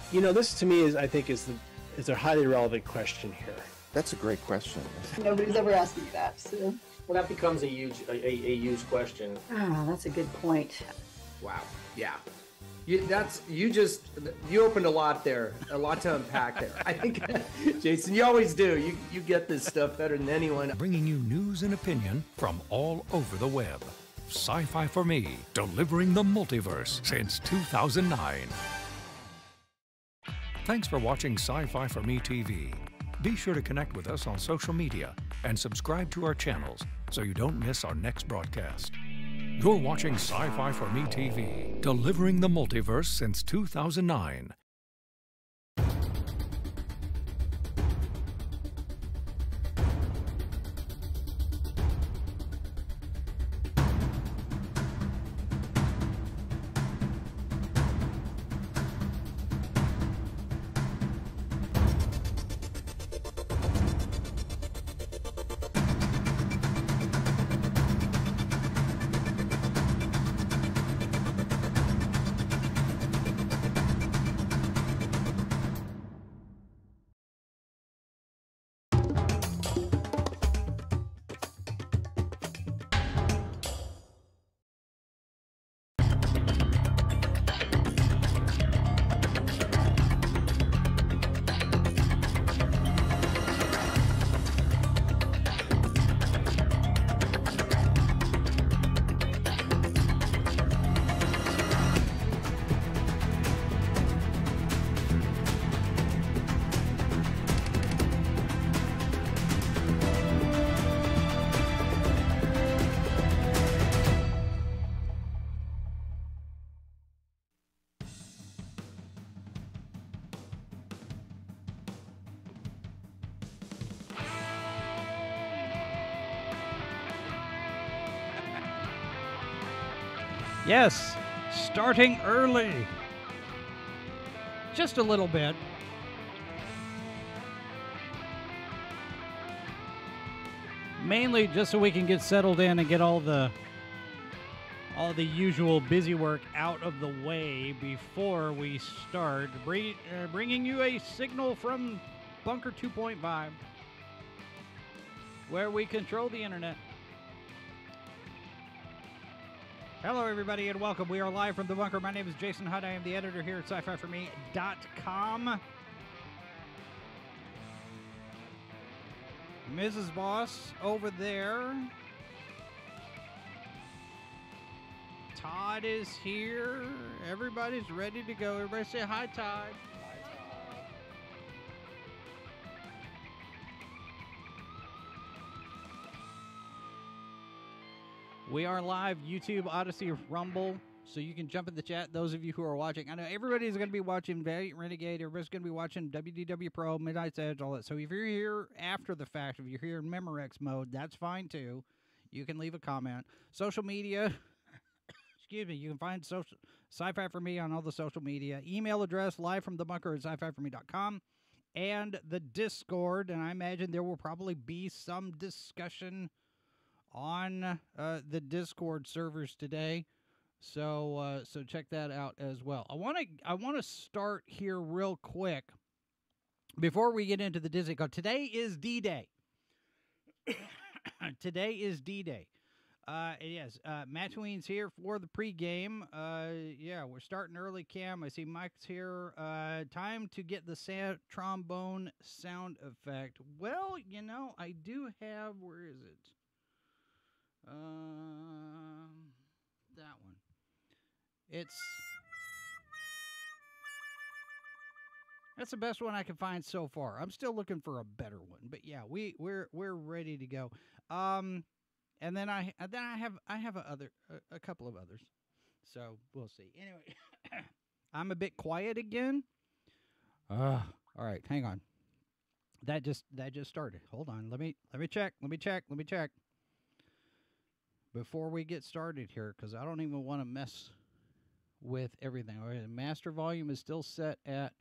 You know, this to me is, I think, is a highly relevant question here. That's a great question. Nobody's ever asked me that. So. Well, that becomes a huge question. Oh, that's a good point. Wow. Yeah. You opened a lot there, a lot to unpack there. I think, Jason, you always do. You get this stuff better than anyone. Bringing you news and opinion from all over the web. Sci-Fi for Me, delivering the multiverse since 2009. Thanks for watching Sci-Fi for Me TV. Be sure to connect with us on social media and subscribe to our channels so you don't miss our next broadcast. You're watching Sci-Fi for Me TV, delivering the multiverse since 2009. Yes, starting early. Just a little bit. Mainly just so we can get settled in and get all the usual busy work out of the way before we start bringing you a signal from Bunker 2.5, where we control the internet. Hello, everybody, and welcome. We are live from the bunker. My name is Jason Hutt. I am the editor here at sci-fi4me.com. Mrs. Boss over there. Todd is here. Everybody's ready to go. Everybody say hi, Todd. We are live, YouTube, Odyssey, Rumble, so you can jump in the chat, those of you who are watching. I know everybody's going to be watching Valiant Renegade, everybody's going to be watching WDW Pro, Midnight's Edge, all that. So if you're here after the fact, if you're here in Memorex mode, that's fine too. You can leave a comment. Social media, excuse me, you can find Sci-Fi for Me on all the social media. Email address, livefromthebunker at sci-fi4me.com. And the Discord, and I imagine there will probably be some discussion on the Discord servers today, so check that out as well. I want to start here real quick before we get into the Disney code. Today is D-Day. Today is D-Day. Yes, Matchween's here for the pregame. Yeah, we're starting early, Cam. I see Mike's here. Time to get the trombone sound effect. Well, you know, I do have, where is it? That one. That's the best one I can find so far. I'm still looking for a better one, but yeah, we're ready to go. And then I have a couple of others, so we'll see. Anyway, I'm a bit quiet again. All right, hang on. That just started. Hold on. Let me check. Before we get started here, because I don't even want to mess with everything. All right, the master volume is still set at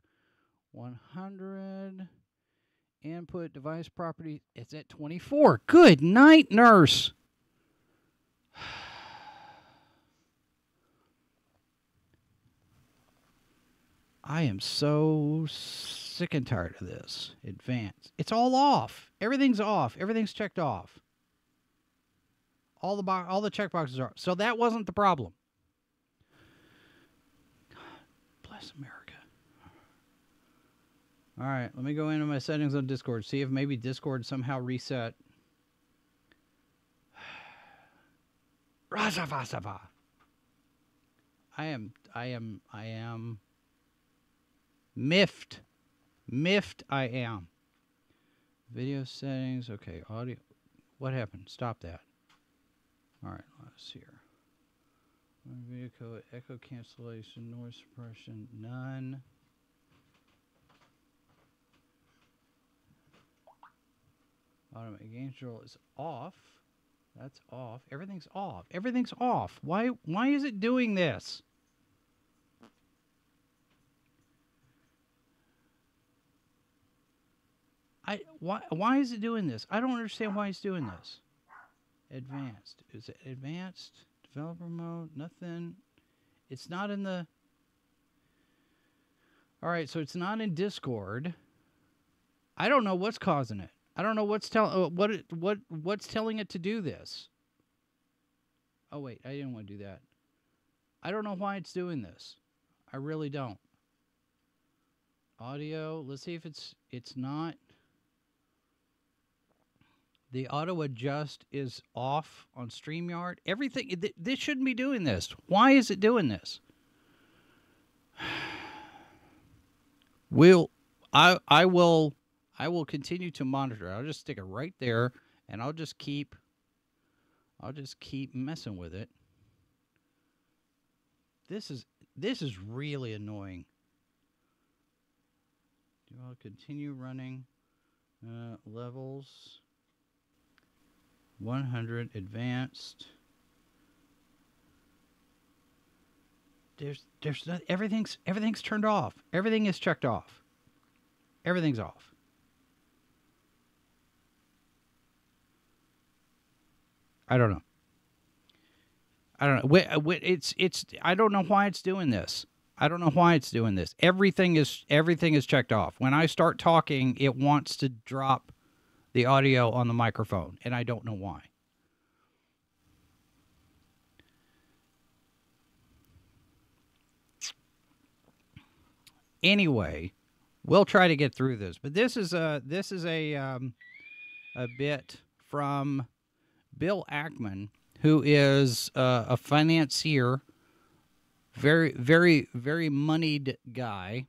100. Input device property, it's at 24. Good night, nurse. I am so sick and tired of this. Advance. It's all off. Everything's off. Everything's checked off. All the check boxes are. So that wasn't the problem. God bless America. All right, let me go into my settings on Discord. See if maybe Discord somehow reset. Razavasava. I am miffed. Miffed I am. Video settings. Okay, audio. What happened? Stop that. All right, let's see here. Video code, echo cancellation, noise suppression, none. Automatic gain control is off. That's off. Everything's off. Everything's off. Why is it doing this? Why is it doing this? I don't understand why it's doing this. Advanced. Is it advanced? Developer mode? Nothing. It's not in the... All right, so it's not in Discord. I don't know what's causing it. I don't know what's what's telling it to do this. Oh wait, I didn't want to do that. I don't know why it's doing this. I really don't. Audio. Let's see if it's not. The auto adjust is off on StreamYard. Everything. This shouldn't be doing this. Why is it doing this? I will continue to monitor. I'll just stick it right there, and I'll just keep messing with it. This is really annoying. Do I continue running levels? 100 advanced. There's not, everything's turned off. Everything is checked off. Everything's off. I don't know. I don't know why it's doing this. I don't know why it's doing this. Everything is checked off. When I start talking, it wants to drop the audio on the microphone, and I don't know why. Anyway, we'll try to get through this. But this is a bit from Bill Ackman, who is a financier, very, very, very moneyed guy.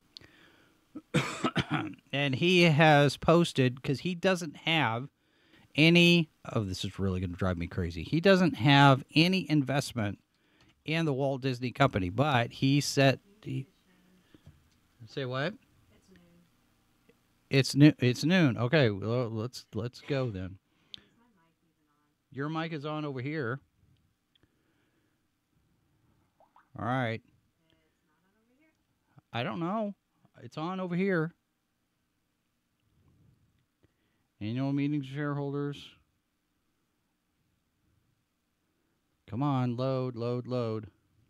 And he has posted, because he doesn't have any, this is really going to drive me crazy. He doesn't have any investment in the Walt Disney Company, but he said, say what? It's noon. It's noon. Okay, well, let's go then. Your mic is on over here. All right. I don't know. It's on over here. Annual meetings of shareholders. Come on, load, load, load.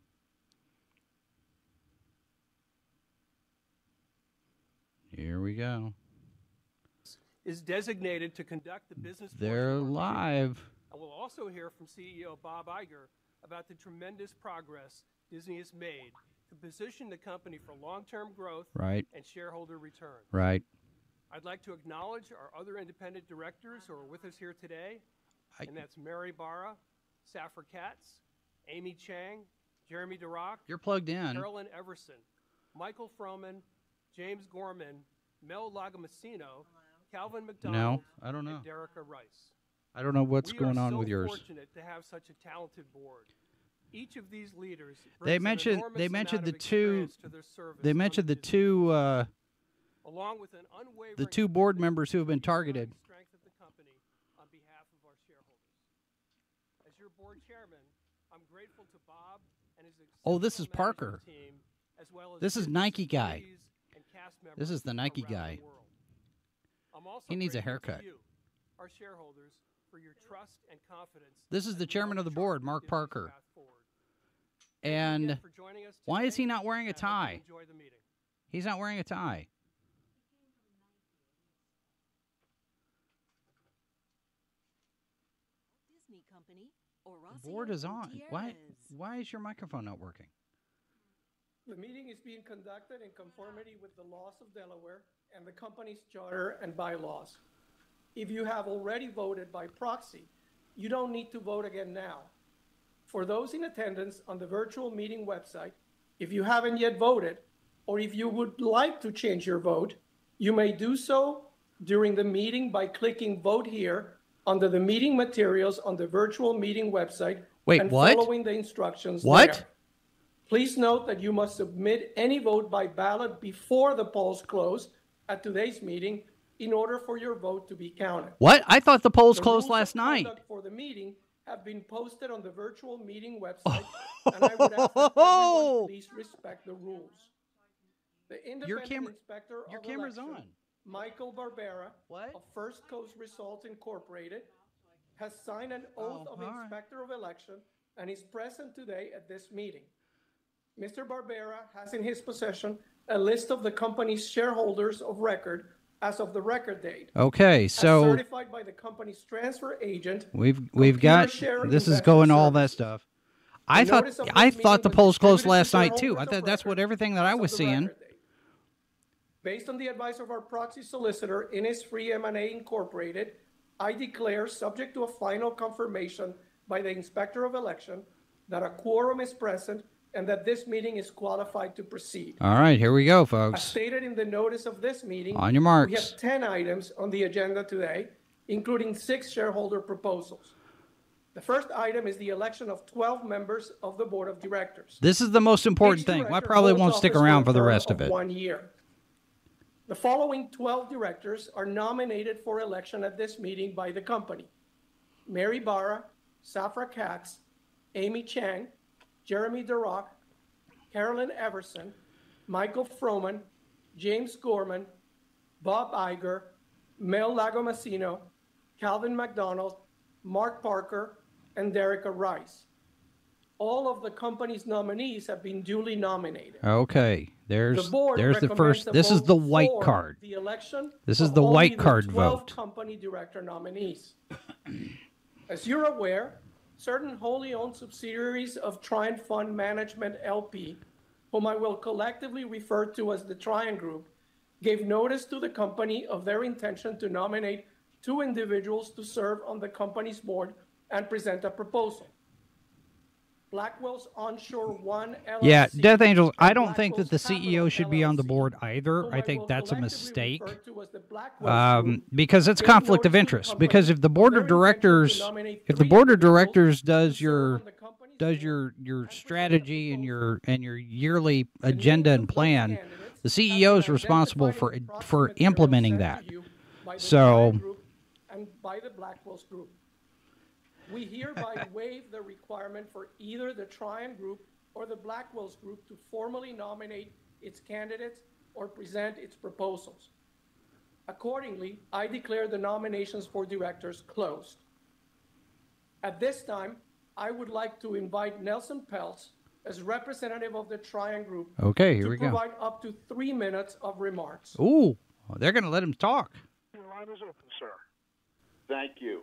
Here we go. Is designated to conduct the business. They're live. And we'll also hear from CEO Bob Iger about the tremendous progress Disney has made to position the company for long-term growth and shareholder return. Right. I'd like to acknowledge our other independent directors who are with us here today, and that's Mary Barra, Safra Katz, Amy Chang, Jeremy DeRock. You're plugged in. Carolyn Everson, Michael Froman, James Gorman, Mel Lagamassino, Calvin McDonald, I don't know. and Derica Rice. I don't know what's going on with yours. We are so fortunate to have such a talented board. Each of these leaders they mentioned the two along with an unwavering the two board members who have been targeted. Strength of the company on behalf of our shareholders. As your board chairman, I'm grateful to Bob and his this is Parker. Team, as well as this is Nike guy. And cast members this is the Nike guy. I'm also he needs a grateful haircut. to you, our shareholders, for your trust and confidence. This is the chairman of the board, Mark Parker. And why is he not wearing a tie? Enjoy the meeting. He's not wearing a tie. Disney Company or The board is on. Why is your microphone not working? The meeting is being conducted in conformity with the laws of Delaware and the company's charter and bylaws. If you have already voted by proxy, you don't need to vote again now. For those in attendance on the virtual meeting website, if you haven't yet voted, or if you would like to change your vote, you may do so during the meeting by clicking Vote Here under the meeting materials on the virtual meeting website and following the instructions there. Please note that you must submit any vote by ballot before the polls close at today's meeting in order for your vote to be counted. What? I thought the polls closed last night. For the meeting have been posted on the virtual meeting website, and I would ask that everyone please respect the rules. The independent inspector your of camera's election, on. Michael Barbera of First Coast Results Incorporated, has signed an oath of inspector of election and is present today at this meeting. Mr. Barbera has in his possession a list of the company's shareholders of record as of the record date. Okay, so certified by the company's transfer agent. We've got this is going all that stuff. I thought the polls closed last night too. I thought that's what everything that I was seeing. Based on the advice of our proxy solicitor, Innisfree M&A Incorporated, I declare, subject to a final confirmation by the inspector of election, that a quorum is present and that this meeting is qualified to proceed. All right, here we go, folks. As stated in the notice of this meeting, on your marks. We have 10 items on the agenda today, including 6 shareholder proposals. The first item is the election of 12 members of the board of directors. This is the most important thing. I probably won't stick around for the rest of it. 1 year. The following 12 directors are nominated for election at this meeting by the company: Mary Barra, Safra Katz, Amy Chang, Jeremy DeRock, Carolyn Everson, Michael Froman, James Gorman, Bob Iger, Mel Lagomasino, Calvin McDonald, Mark Parker, and Derica Rice. All of the company's nominees have been duly nominated. Okay, there's the first. This is the white card. The election. This is the white card 12 vote. Company director nominees. As you're aware, certain wholly owned subsidiaries of Trian Fund Management LP, whom I will collectively refer to as the Trian Group, gave notice to the company of their intention to nominate 2 individuals to serve on the company's board and present a proposal. Blackwell's Onshore One LLC. Yeah, Death Angels, I don't think that the CEO should be on the board either. I think that's a mistake. Because it's conflict of interest. Because if the board of directors does your strategy and your yearly agenda and plan, the CEO is responsible for implementing that. So and by the Blackwell's Group. We hereby waive the requirement for either the Trian Group or the Blackwell's Group to formally nominate its candidates or present its proposals. Accordingly, I declare the nominations for directors closed. At this time, I would like to invite Nelson Peltz, as representative of the Trian Group, okay, here we go, to provide up to 3 minutes of remarks. Ooh, they're going to let him talk. Your line is open, sir. Thank you.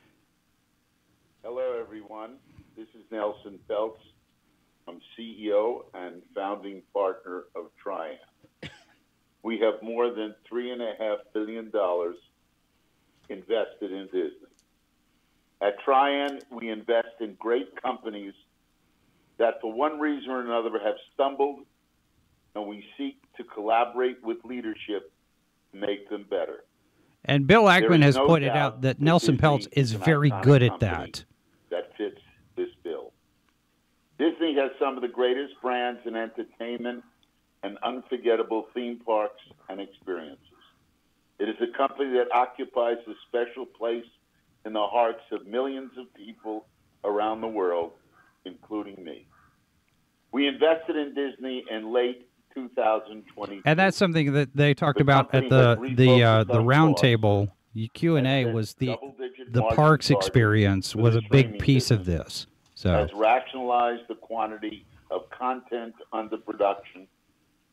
Hello, everyone. This is Nelson Peltz. I'm CEO and founding partner of Trian. We have more than $3.5 billion invested in Disney. At Trian, we invest in great companies that for one reason or another have stumbled, and we seek to collaborate with leadership to make them better. And Bill Ackman has pointed out that Nelson Peltz is very good at that. That fits this bill. Disney has some of the greatest brands in entertainment and unforgettable theme parks and experiences. It is a company that occupies a special place in the hearts of millions of people around the world, including me. We invested in Disney in late 2022. And that's something that they talked about at the roundtable Q&A. Was the parks experience was a big piece of this. So has rationalized the quantity of content under production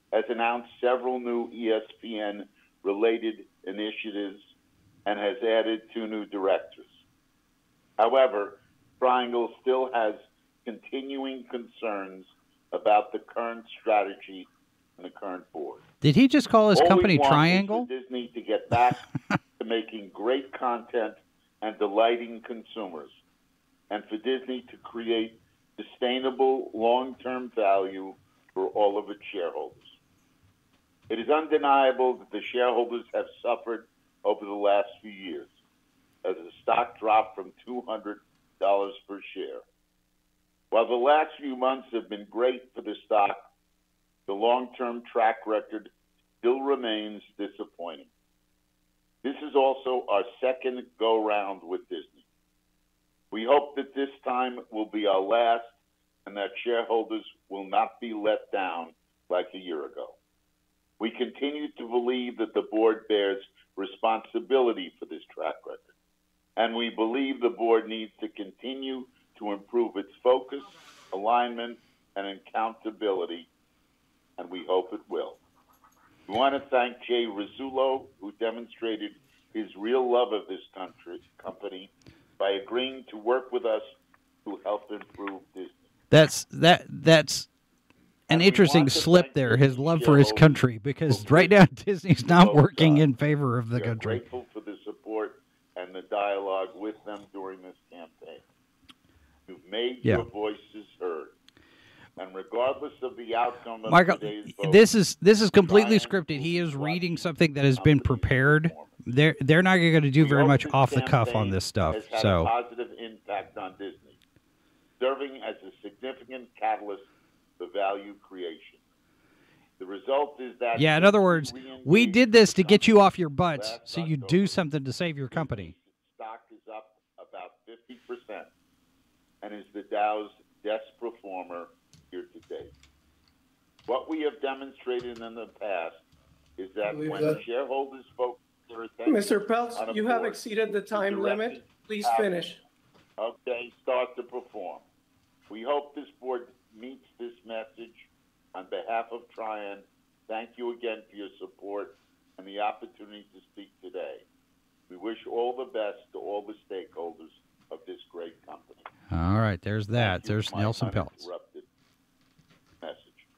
has announced several new ESPN-related initiatives and has added 2 new directors. However, Triangle still has continuing concerns about the current strategy and the current board. Did he just call his All company we want Triangle? is for Disney to get back to making great content and delighting consumers, and for Disney to create sustainable long-term value for all of its shareholders. It is undeniable that the shareholders have suffered over the last few years as the stock dropped from $200 per share. While the last few months have been great for the stock, the long-term track record still remains disappointing. This is also our second go-round with Disney. We hope that this time will be our last and that shareholders will not be let down like a year ago. We continue to believe that the board bears responsibility for this track record, and we believe the board needs to continue to improve its focus, alignment, and accountability, and we hope it will. We want to thank Jay Rasulo, who demonstrated his real love of this company by agreeing to work with us to help improve Disney. That's an interesting slip there, his love for his country, because right now Disney's not working in favor of the country. We are grateful for the support and the dialogue with them during this campaign. You've made your voices heard. And regardless of the outcome of Michael, today's vote, this is completely scripted. He is reading something that has been prepared. They're not going to do very much off the cuff on this stuff. Has had So a positive impact on Disney, serving as a significant catalyst for value creation. The result is that in other words, we did this to get you off your butts, so you do something to save your company. Stock is up about 50% and is the Dow's best performer here to date. What we have demonstrated in the past is that when shareholders focus their attention Mr. Peltz, on a you have board exceeded the time limit. Please finish. Okay, start to perform. We hope this board meets this message. On behalf of Trian, thank you again for your support and the opportunity to speak today. We wish all the best to all the stakeholders of this great company. All right, there's that. There's Nelson Peltz. Uninterrupted message.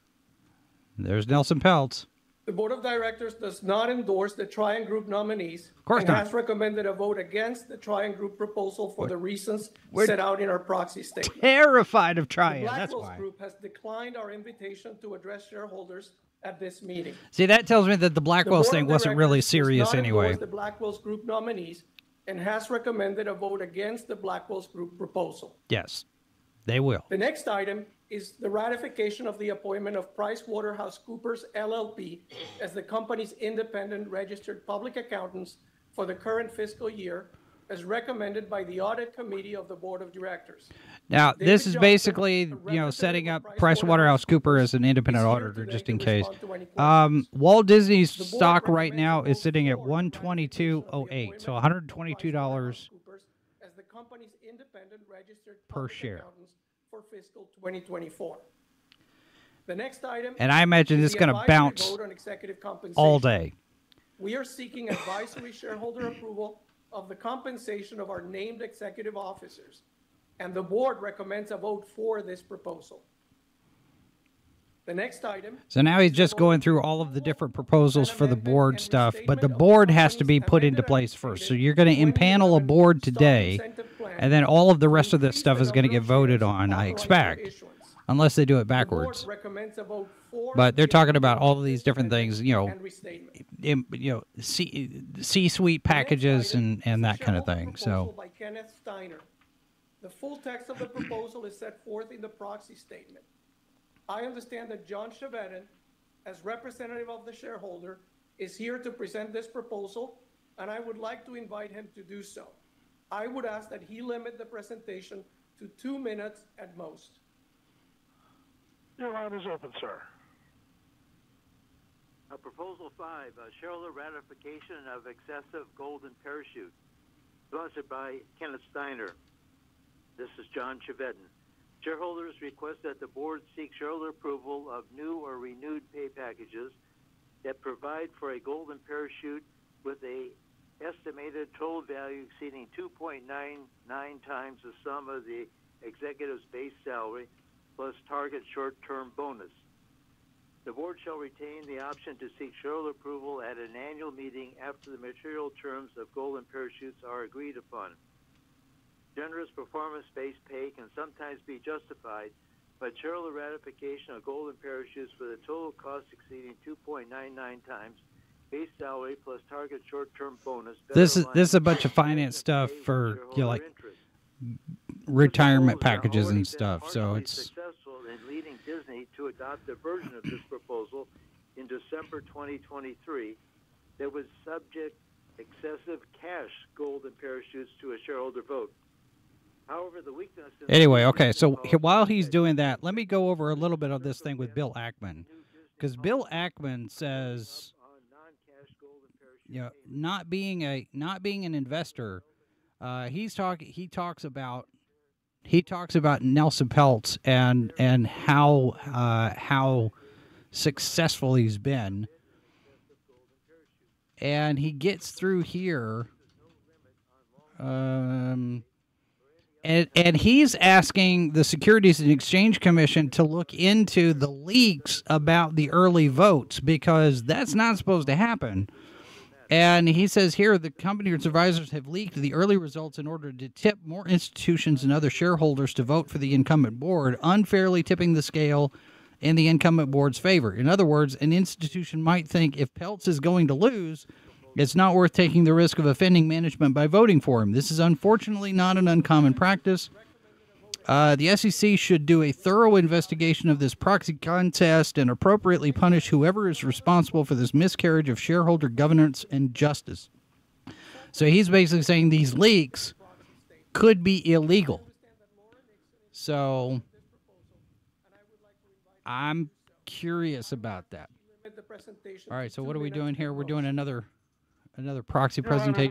There's Nelson Peltz. The Board of Directors does not endorse the Trian Group nominees course and not. has recommended a vote against the Trian Group proposal for the reasons set out in our proxy statement. Terrified of The Trian. That's Blackwell's why. Group has declined our invitation to address shareholders at this meeting. See, that tells me that the Blackwells The Board thing of wasn't really Directors does serious not anyway. endorse the Blackwell's Group nominees and has recommended a vote against the Blackwell's Group proposal. Yes, they will. The next item is the ratification of the appointment of PricewaterhouseCoopers LLP as the company's independent registered public accountants for the current fiscal year, as recommended by the Audit Committee of the Board of Directors. Now, David this is Johnson, basically, a setting up representative of PricewaterhouseCoopers as an independent is here auditor, today just to in case. respond to any questions. Walt Disney's The board stock right recommends now a is vote sitting at for ratification of the $122.08, so appointment of $122 PricewaterhouseCoopers as the company's independent registered per public share. accountants for fiscal 2024. The next item, And I imagine is it's the going to advisory bounce vote on executive compensation. all day. We are seeking advisory shareholder approval of the compensation of our named executive officers, and the board recommends a vote for this proposal. The next item. So now he's just going through all of the different proposals for the board stuff, but the board has to be put into place first. So you're going to impanel a board today, and then all of the rest of this stuff is going to get voted on, I expect, unless they do it backwards. But they're talking about all of these different things, C-suite packages and that kind of thing. So By Kenneth Steiner. The full text of the proposal is set forth in the proxy statement. I understand that John Chevedden, as representative of the shareholder, is here to present this proposal, and I would like to invite him to do so. I would ask that he limit the presentation to 2 minutes at most. Your line is open, sir. Proposal 5, shareholder ratification of excessive golden parachute, sponsored by Kenneth Steiner. This is John Chevedden. Shareholders request that the board seek shareholder approval of new or renewed pay packages that provide for a golden parachute with a estimated total value exceeding 2.99 times the sum of the executive's base salary plus target short-term bonus. The board shall retain the option to seek shareholder approval at an annual meeting after the material terms of golden parachutes are agreed upon. Generous performance-based pay can sometimes be justified, but shareholder ratification of golden parachutes with a total cost exceeding 2.99 times base salary plus target short-term bonus. This is a bunch of finance stuff for like retirement packages and stuff. So it's successful in leading Disney to adopt a version of this proposal in December 2023 that would subject excessive cash golden parachutes to a shareholder vote. However, the weakness anyway, okay, so while he's doing that, let me go over a little bit of this thing with Bill Ackman. Because Bill Ackman says, you know, not being an investor, he talks about Nelson Peltz and how successful he's been. And he gets through here, and he's asking the Securities and Exchange Commission to look into the leaks about the early votes, because that's not supposed to happen. And he says here the company's advisors have leaked the early results in order to tip more institutions and other shareholders to vote for the incumbent board, unfairly tipping the scale in the incumbent board's favor. In other words, an institution might think if Peltz is going to lose, it's not worth taking the risk of offending management by voting for him. This is unfortunately not an uncommon practice. The SEC should do a thorough investigation of this proxy contest and appropriately punish whoever is responsible for this miscarriage of shareholder governance and justice. So he's basically saying these leaks could be illegal. So I'm curious about that. All right, so what are we doing here? We're doing another proxy presentation.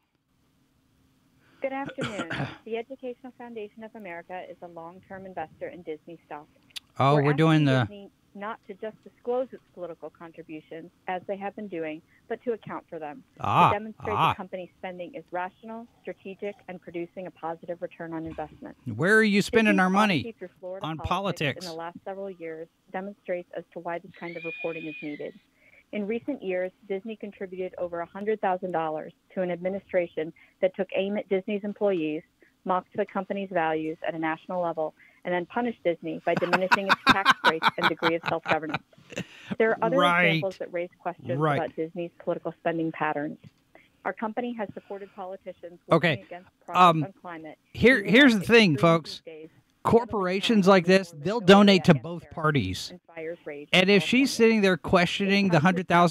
Good afternoon. The Educational Foundation of America is a long-term investor in Disney stock. Oh, we're doing the... Disney not to just disclose its political contributions, as they have been doing, but to account for them. To demonstrate the company's spending is rational, strategic, and producing a positive return on investment. Where are you spending our money? On politics politics. In the last several years demonstrates as to why this kind of reporting is needed. In recent years, Disney contributed over $100,000 to an administration that took aim at Disney's employees, mocked the company's values at a national level, and then punished Disney by diminishing its tax breaks and degree of self-governance. There are other examples that raise questions about Disney's political spending patterns. Our company has supported politicians working against progress on climate. Here's the thing, folks. Corporations like this, they'll donate to both parties. And if she's sitting there questioning the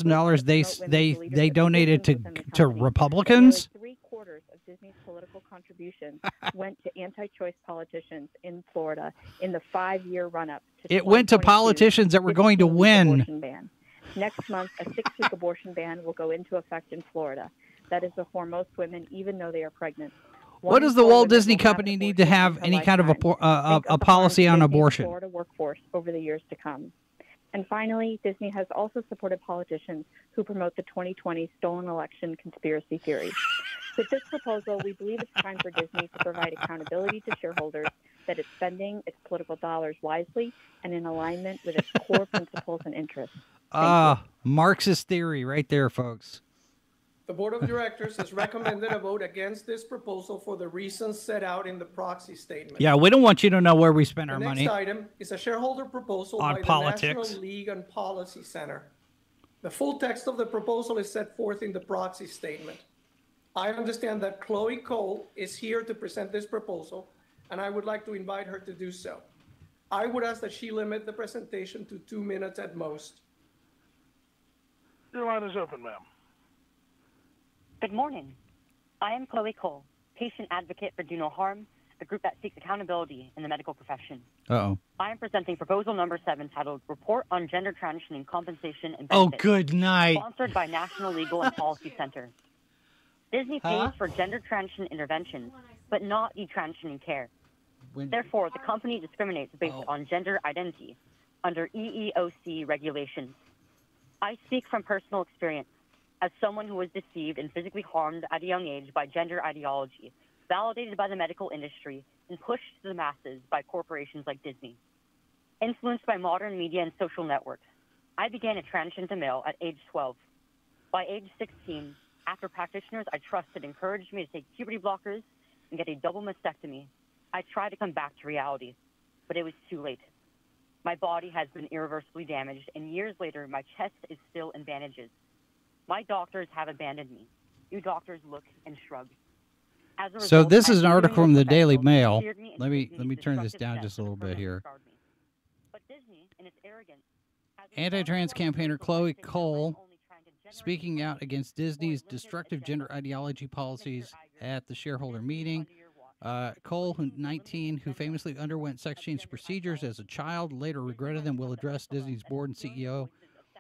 $100,000 they donated to Republicans, Nearly 3/4 of Disney's political contributions went to anti-choice politicians in Florida in the 5-year run-up to it went to politicians that were going to win. Ban. Next month, a 6-week abortion ban will go into effect in Florida. That is before most women, even though they are pregnant. What does the Walt Disney Company need to have any kind of a policy on abortion? Florida workforce over the years to come. And finally, Disney has also supported politicians who promote the 2020 stolen election conspiracy theory. With this proposal, we believe it's time for Disney to provide accountability to shareholders that it's spending its political dollars wisely and in alignment with its core principles and interests. Marxist theory right there, folks. The Board of Directors has recommended a vote against this proposal for the reasons set out in the proxy statement. Yeah, we don't want you to know where we spend our money. money. The next item is a shareholder proposal by politics. the National League and Policy Center. The full text of the proposal is set forth in the proxy statement. I understand that Chloe Cole is here to present this proposal, and I would like to invite her to do so. I would ask that she limit the presentation to 2 minutes at most. Your line is open, ma'am. Good morning. I am Chloe Cole, patient advocate for Do No Harm, a group that seeks accountability in the medical profession. Uh-oh. I am presenting proposal number 7 titled Report on Gender Transitioning Compensation and Benefits. Oh, good night. Sponsored by National Legal and Policy Center. Disney pays for gender transition interventions, but not detransitioning care. Therefore, the company discriminates based on gender identity under EEOC regulations. I speak from personal experience as someone who was deceived and physically harmed at a young age by gender ideology, validated by the medical industry and pushed to the masses by corporations like Disney. Influenced by modern media and social networks, I began a transition to male at age 12. By age 16, after practitioners I trusted encouraged me to take puberty blockers and get a double mastectomy, I tried to come back to reality, but it was too late. My body has been irreversibly damaged, and years later, my chest is still in bandages. My doctors have abandoned me. You doctors look and shrug. As a result, So this is an I've article been from the Daily professional, Mail. cheered me, and Let me accused me of turn this destructive down steps just a little that bit permanently here. scarred me. But Disney, in its arrogance, has Anti-trans campaigner Chloe Cole speaking out against Disney's destructive gender ideology policies at the shareholder meeting. Cole, 19, who famously underwent sex change procedures as a child, later regretted them, will address Disney's board and CEO.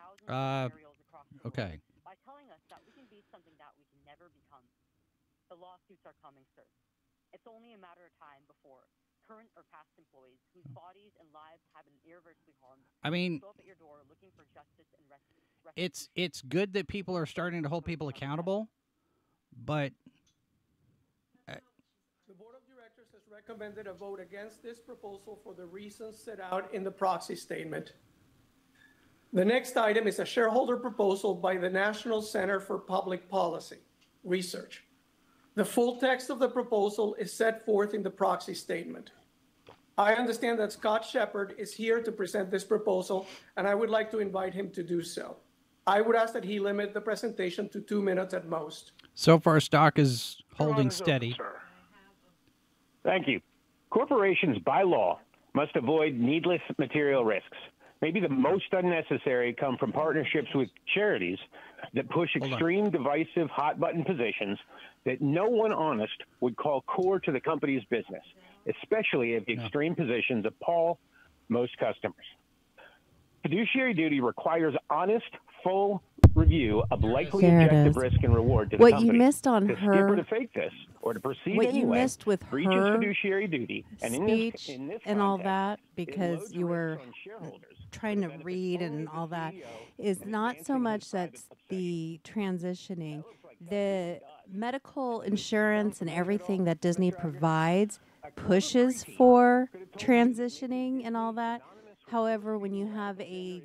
Okay. By telling us that we can be something that we can never become. The lawsuits are coming, sir. It's only a matter of time before current or past employees whose bodies and lives have been irreversibly harmed I mean, show up at your door looking for justice and restitution. it's good that people are starting to hold people accountable, but The board of directors has recommended a vote against this proposal for the reasons set out in the proxy statement. The next item is a shareholder proposal by the National Center for Public Policy Research. The full text of the proposal is set forth in the proxy statement. I understand that Scott Shepard is here to present this proposal, and I would like to invite him to do so. I would ask that he limit the presentation to 2 minutes at most. so far stock is holding steady. Thank you. Corporations, by law, must avoid needless material risks. Maybe the most unnecessary come from partnerships with charities that push extreme, divisive, hot-button positions that no one honest would call core to the company's business, especially if the extreme positions appall most customers. Fiduciary duty requires honest, full review of likely There it objective is. risk and reward to the What company. you missed on to skip her- or to fake this or to proceed what anyway, you missed with breaches her fiduciary duty and speech in this and all context, that, it because loads you risks were on shareholders trying to read and all that, is not so much that's the transitioning. The medical insurance and everything that Disney provides pushes for transitioning and all that. However, when you have a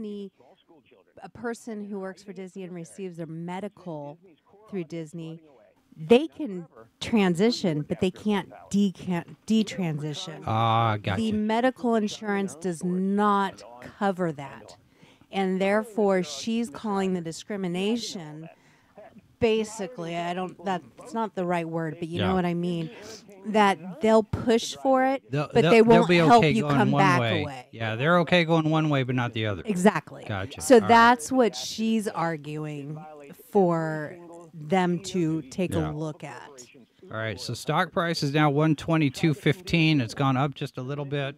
person who works for Disney and receives their medical through Disney, they can transition, but they can't detransition. Ah, gotcha. The medical insurance does not cover that. And therefore, she's calling the discrimination, basically, that's not the right word, but you know what I mean, that they'll push for it, but they won't be help okay you going come one back way. away. Yeah, they're okay going one way, but not the other. Exactly. Gotcha. So All right. that's what she's arguing for them to take Yeah. a look at. All right, so stock price is now 122.15. It's gone up just a little bit.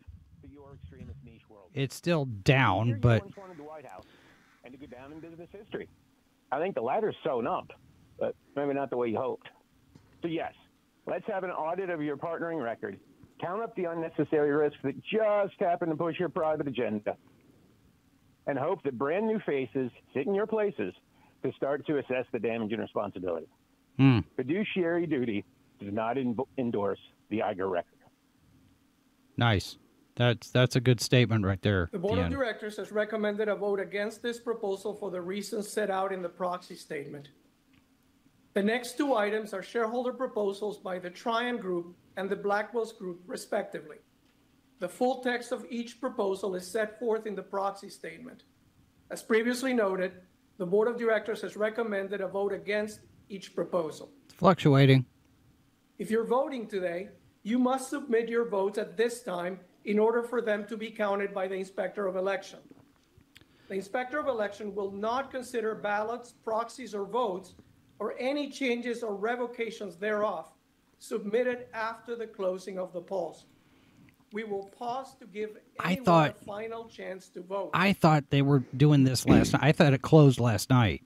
It's still down, but and to go down in business history. I think the ladder's sewn up, but maybe not the way you hoped. So yes, let's have an audit of your partnering record. Count up the unnecessary risks that just happen to push your private agenda, and hope that brand new faces sit in your places to start to assess the damage and responsibility. Fiduciary duty does not endorse the Iger record. nice. That's a good statement right there. The at board the of end. directors has recommended a vote against this proposal for the reasons set out in the proxy statement. The next two items are shareholder proposals by the Tryon Group and the Blackwells Group, respectively. The full text of each proposal is set forth in the proxy statement. As previously noted, the board of directors has recommended a vote against each proposal. It's fluctuating. If you're voting today, you must submit your votes at this time in order for them to be counted by the Inspector of Election. The Inspector of Election will not consider ballots, proxies, or votes, or any changes or revocations thereof submitted after the closing of the polls. We will pause to give anyone a final chance to vote. I thought they were doing this last night. I thought it closed last night.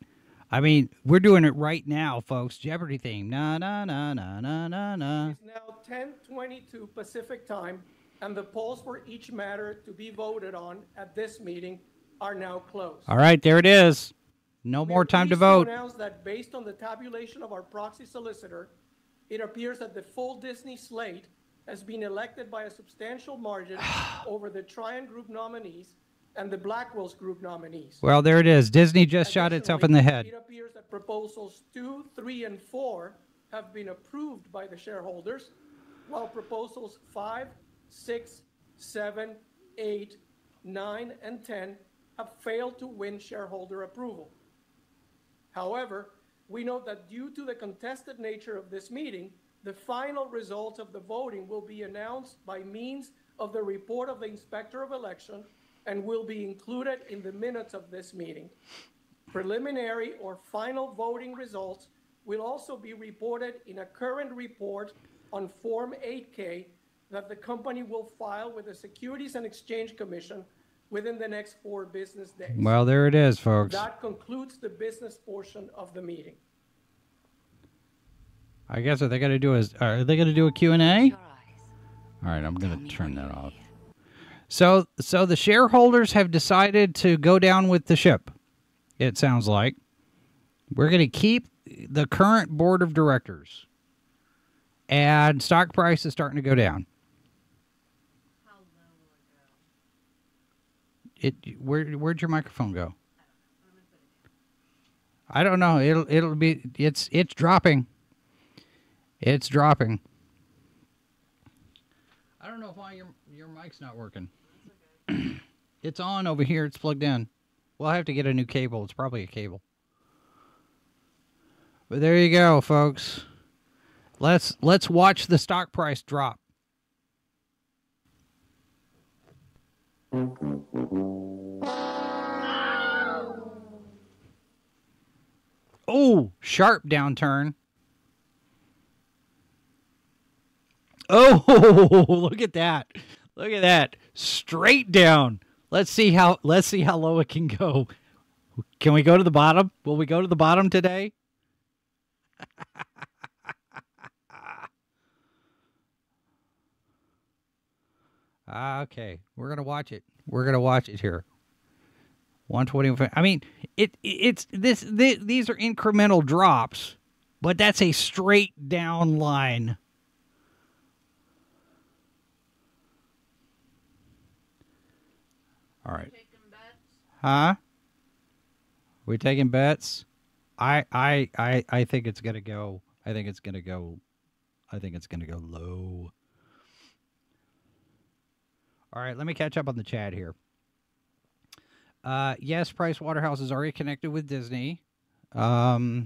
I mean, we're doing it right now, folks. Jeopardy theme. Na na na na na na na. It's now 10:22 Pacific time, and the polls for each matter to be voted on at this meeting are now closed. All right, there it is. No more time to vote. To announce that based on the tabulation of our proxy solicitor, it appears that the full Disney slate has been elected by a substantial margin over the Tryon Group nominees and the Blackwell's Group nominees. Well, there it is. Disney just shot itself in the head. It appears that proposals 2, 3, and 4 have been approved by the shareholders, while proposals 5, 6, 7, 8, 9, and 10 have failed to win shareholder approval. However, we note that due to the contested nature of this meeting, the final results of the voting will be announced by means of the report of the Inspector of Election and will be included in the minutes of this meeting. Preliminary or final voting results will also be reported in a current report on Form 8K that the company will file with the Securities and Exchange Commission within the next 4 business days. Well, there it is, folks. That concludes the business portion of the meeting. I guess what they got to do is, are they going to do a Q&A? All right, I'm going to turn that off. So the shareholders have decided to go down with the ship, it sounds like. We're going to keep the current board of directors. And stock price is starting to go down. Where'd your microphone go? I don't know. It'll be it's dropping. It's dropping. I don't know why your mic's not working. It's on over here. It's plugged in. We'll have to get a new cable. It's probably a cable. But there you go, folks. Let's watch the stock price drop. Oh, sharp downturn. Oh, look at that. Look at that. Straight down. Let's see how low it can go. Can we go to the bottom? Will we go to the bottom today? Okay, we're gonna watch it. We're gonna watch it here. 120. I mean, these are incremental drops, but that's a straight down line. All right. Huh? We taking bets? I think it's gonna go. I think it's gonna go low. All right, let me catch up on the chat here. Yes, Price Waterhouse is already connected with Disney. If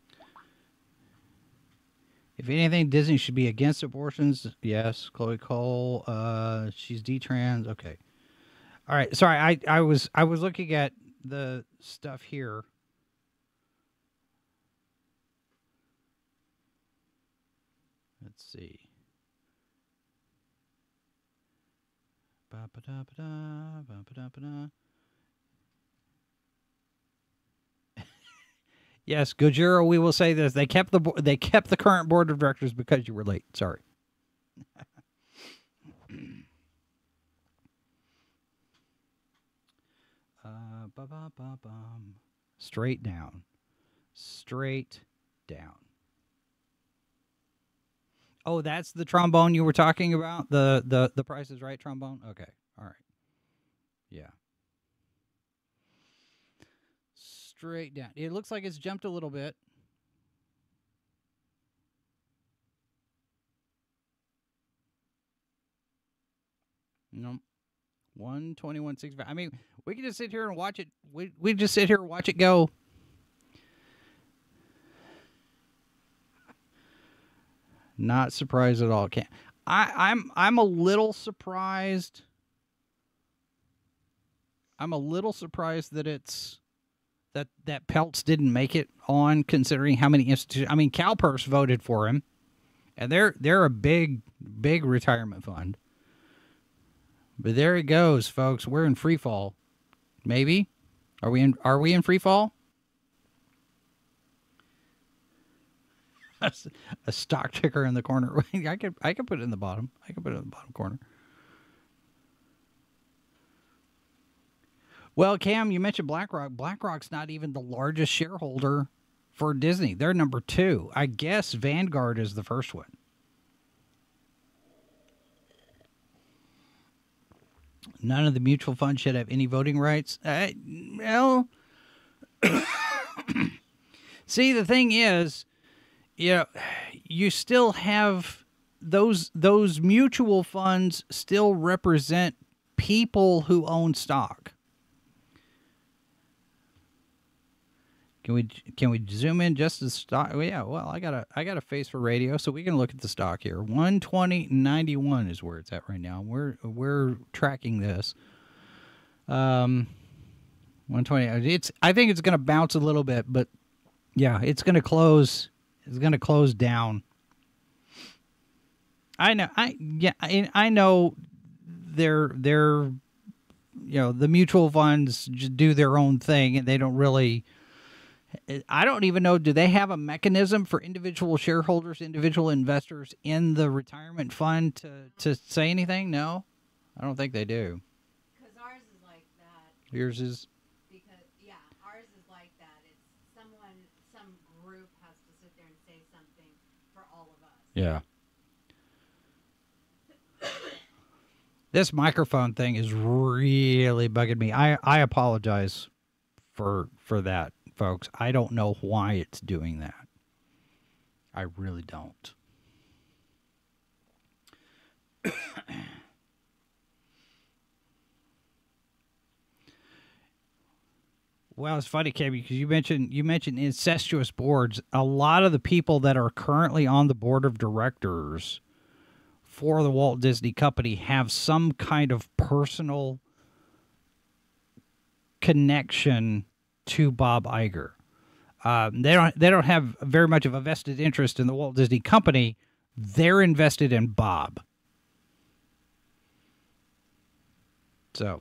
anything, Disney should be against abortions. Yes, Chloe Cole. She's detrans. Okay. All right. Sorry, I was looking at the stuff here. Let's see. Ba-ba-da-ba-da, ba-ba-da-ba-da. Yes, Gojira, we will say this. They kept the current board of directors because you were late. Sorry. Straight down. Straight down. Oh, that's the trombone you were talking about? The Price is Right trombone? Okay. All right. Yeah. Straight down. It looks like it's jumped a little bit. No. 121.65. I mean, we can just sit here and watch it. We just sit here and watch it go. Not surprised at all. I'm a little surprised. I'm a little surprised that that Peltz didn't make it on, considering how many institutions. I mean, CalPERS voted for him, and they're a big retirement fund. But there it goes, folks. We're in free fall. Maybe. Are we in free fall? a stock ticker in the corner. I could put it in the bottom. I could put it in the bottom corner. Well, Cam, you mentioned BlackRock. BlackRock's not even the largest shareholder for Disney. They're number 2. I guess Vanguard is the first one. None of the mutual funds should have any voting rights. Well, see, the thing is, you still have those mutual funds still represent people who own stock. Can we zoom in just the stock? Oh, yeah, well, I got a face for radio, so we can look at the stock here. 120.91 is where it's at right now. We're tracking this. 120. I think it's going to bounce a little bit, but yeah, it's going to close. It's going to close down. I know. I know. They're the mutual funds just do their own thing, and they don't really. I don't even know, do they have a mechanism for individual shareholders, individual investors in the retirement fund to say anything? No? I don't think they do. Because ours is like that. Yours is? Because, yeah, ours is like that. It's some group has to sit there and say something for all of us. Yeah. This microphone thing is really bugging me. I apologize for that. Folks, I don't know why it's doing that. I really don't. Well, it's funny, Kevin, because you mentioned incestuous boards. A lot of the people that are currently on the board of directors for the Walt Disney Company have some kind of personal connection to Bob Iger. They don't have very much of a vested interest in the Walt Disney Company. They're invested in Bob. So,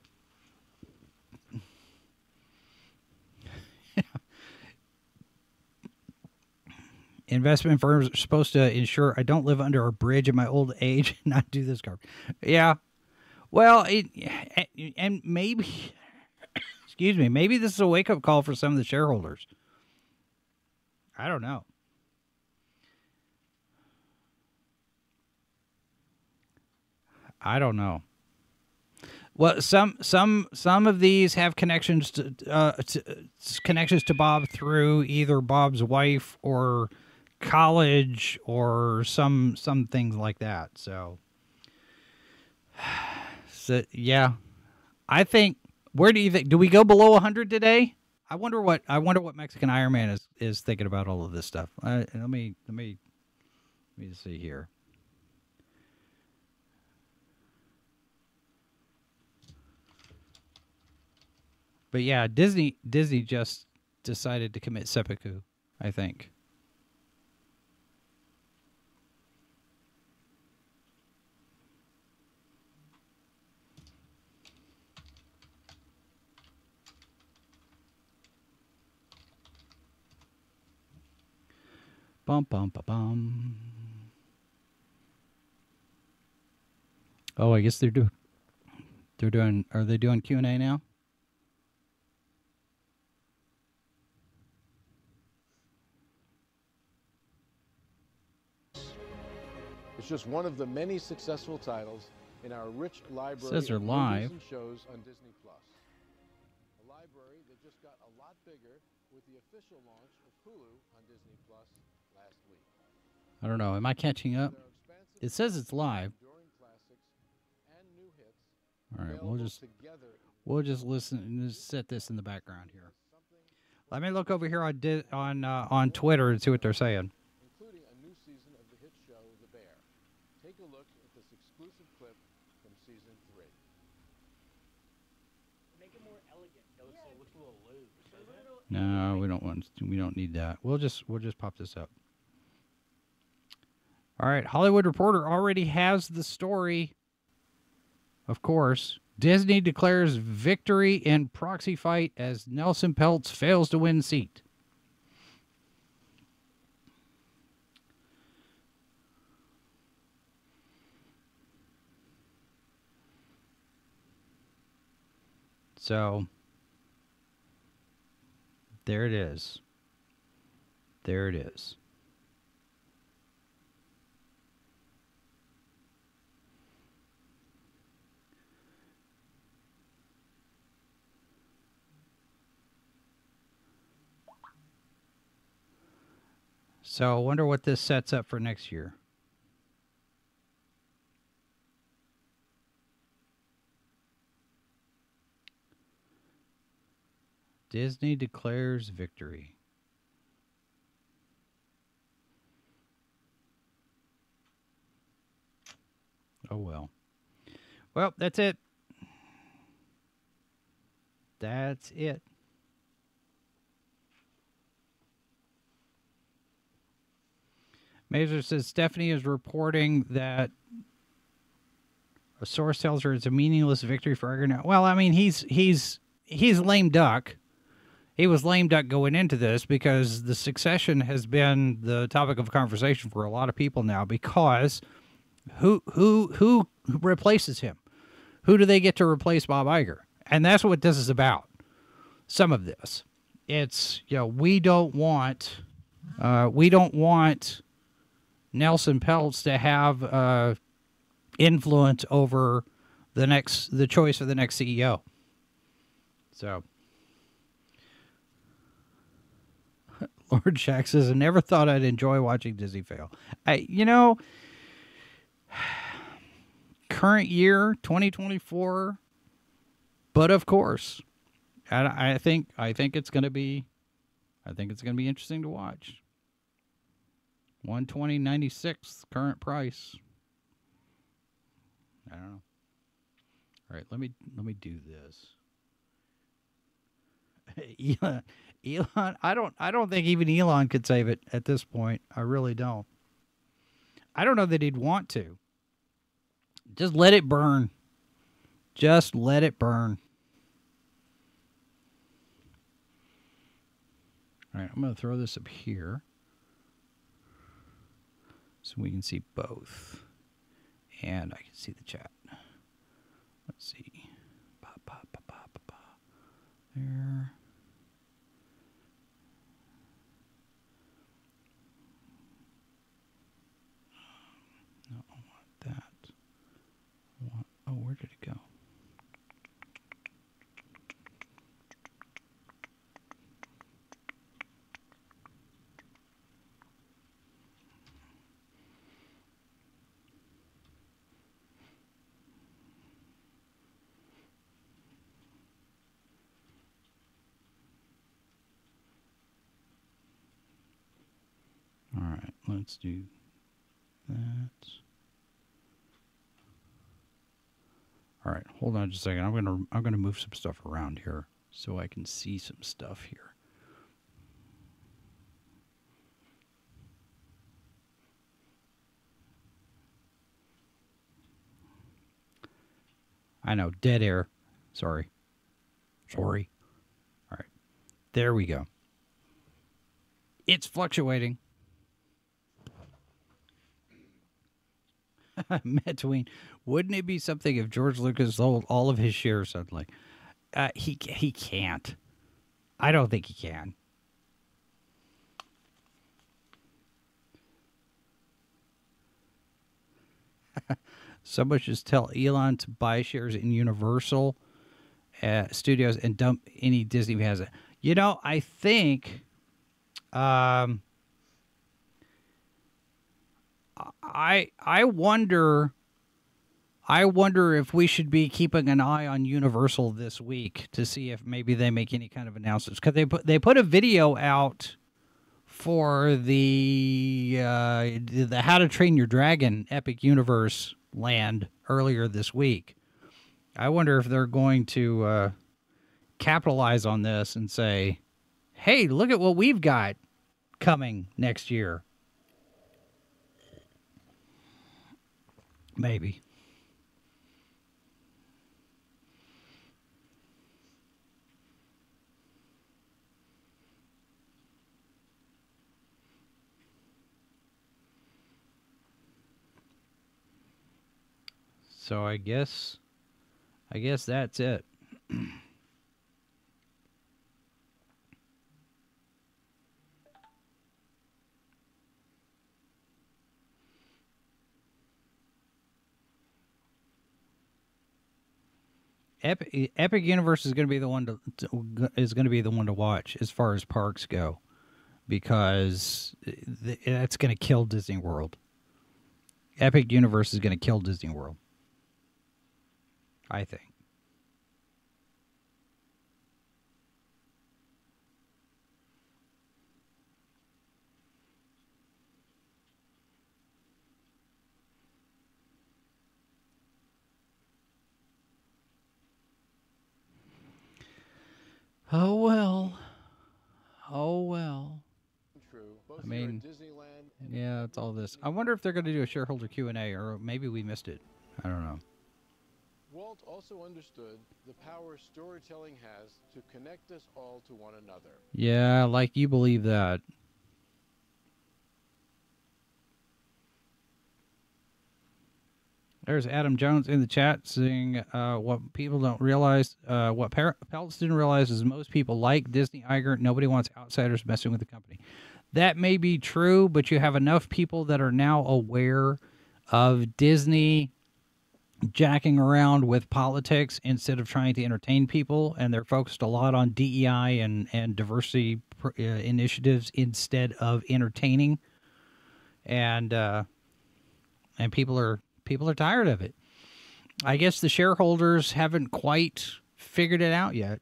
investment firms are supposed to ensure I don't live under a bridge in my old age and not do this garbage. Yeah. Well, and maybe, excuse me, maybe this is a wake-up call for some of the shareholders. I don't know. I don't know. Well, some of these have connections to Bob through either Bob's wife or college or some things like that. So yeah, I think. Where do you think? Do we go below 100 today? I wonder what Mexican Iron Man is thinking about all of this stuff. Let me see here. But yeah, Disney just decided to commit seppuku, I think. Bum bum ba bum. Oh, I guess they're doing. Are they doing Q&A now? It's just one of the many successful titles in our rich library Says they're of live. movies and shows on Disney Plus. A library that just got a lot bigger with the official launch of Hulu on Disney Plus last week. I don't know. Am I catching up? It says it's live. All right, we'll just listen and just set this in the background here. Let me look over here on Twitter and see what they're saying. Including a new season of the hit show The Bear. Take a look at this exclusive clip from season 3. Make it more elegant. It looks a little loose. No, we don't need that. We'll just pop this up. All right, Hollywood Reporter already has the story. Of course, Disney declares victory in proxy fight as Nelson Peltz fails to win seat. So there it is. There it is. So I wonder what this sets up for next year. Disney declares victory. Oh, well. Well, that's it. That's it. Mazur says Stephanie is reporting that a source tells her it's a meaningless victory for Iger now. Well, I mean, he's lame duck. He was lame duck going into this because the succession has been the topic of conversation for a lot of people now. Because who replaces him? Who do they get to replace Bob Iger? And that's what this is about. Some of this, it's we don't want Nelson Peltz to have influence over the choice of the next CEO. So, Lord Shack says, I never thought I'd enjoy watching Disney fail. Current year, 2024, but of course, I think it's going to be interesting to watch. 120.96 current price. I don't know. All right, let me do this. Elon, I don't think even Elon could save it at this point. I really don't. I don't know that he'd want to. Just let it burn. Just let it burn. All right, I'm going to throw this up here so we can see both. And I can see the chat. Let's see. There. No, I want that. Oh, where did it go? All right, let's do that. All right, hold on just a second. I'm gonna move some stuff around here so I can see some stuff here. I know, dead air. Sorry. All right, there we go. It's fluctuating. Metween. Wouldn't it be something if George Lucas sold all of his shares suddenly? He can't. I don't think he can. Someone should tell Elon to buy shares in Universal Studios and dump any Disney who has it. I think I wonder if we should be keeping an eye on Universal this week to see if maybe they make any kind of announcements, because they put a video out for the How to Train Your Dragon Epic Universe land earlier this week. I wonder if they're going to capitalize on this and say, "Hey, look at what we've got coming next year." Maybe. So I guess that's it. Epic Universe is going to be the one to watch as far as parks go, because that's going to kill Disney World. Epic Universe is going to kill Disney World, I think. Oh, well. Oh, well. I mean, yeah, it's all this. I wonder if they're going to do a shareholder Q&A, or maybe we missed it. I don't know. Walt also understood the power storytelling has to connect us all to one another. Yeah, like you believe that. There's Adam Jones in the chat saying what people don't realize, what Peltz didn't realize is most people like Disney Iger. Nobody wants outsiders messing with the company. That may be true, but you have enough people that are now aware of Disney jacking around with politics instead of trying to entertain people, and they're focused a lot on DEI and diversity initiatives instead of entertaining. And people are tired of it. I guess the shareholders haven't quite figured it out yet.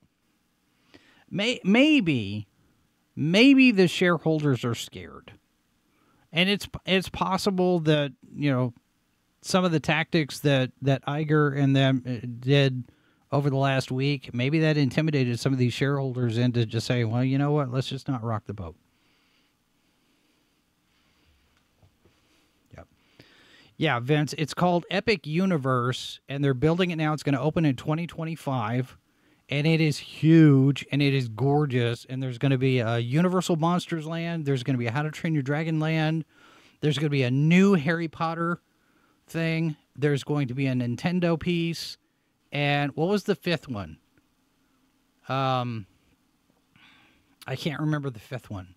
Maybe the shareholders are scared. And it's possible that, you know, some of the tactics that Iger and them did over the last week, maybe that intimidated some of these shareholders into just saying, well, you know what, let's just not rock the boat. Yeah, Vince, it's called Epic Universe, and they're building it now. It's going to open in 2025, and it is huge, and it is gorgeous, and there's going to be a Universal Monsters Land. There's going to be a How to Train Your Dragon Land. There's going to be a new Harry Potter thing. There's going to be a Nintendo piece, and what was the fifth one? I can't remember the fifth one.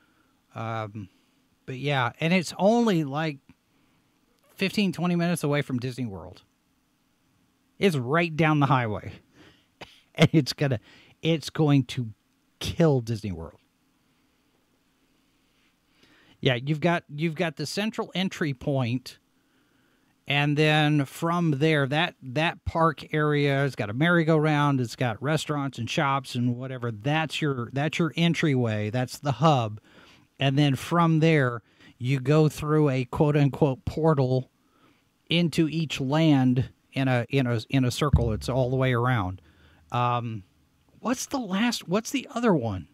But yeah, and it's only like 15, 20 minutes away from Disney World. It's right down the highway. And it's going to kill Disney World. Yeah, you've got the central entry point, and then from there, that park area has got a merry-go-round, it's got restaurants and shops and whatever. That's your entryway, that's the hub. And then from there, you go through a quote-unquote portal into each land in a circle. It's all the way around. What's the other one?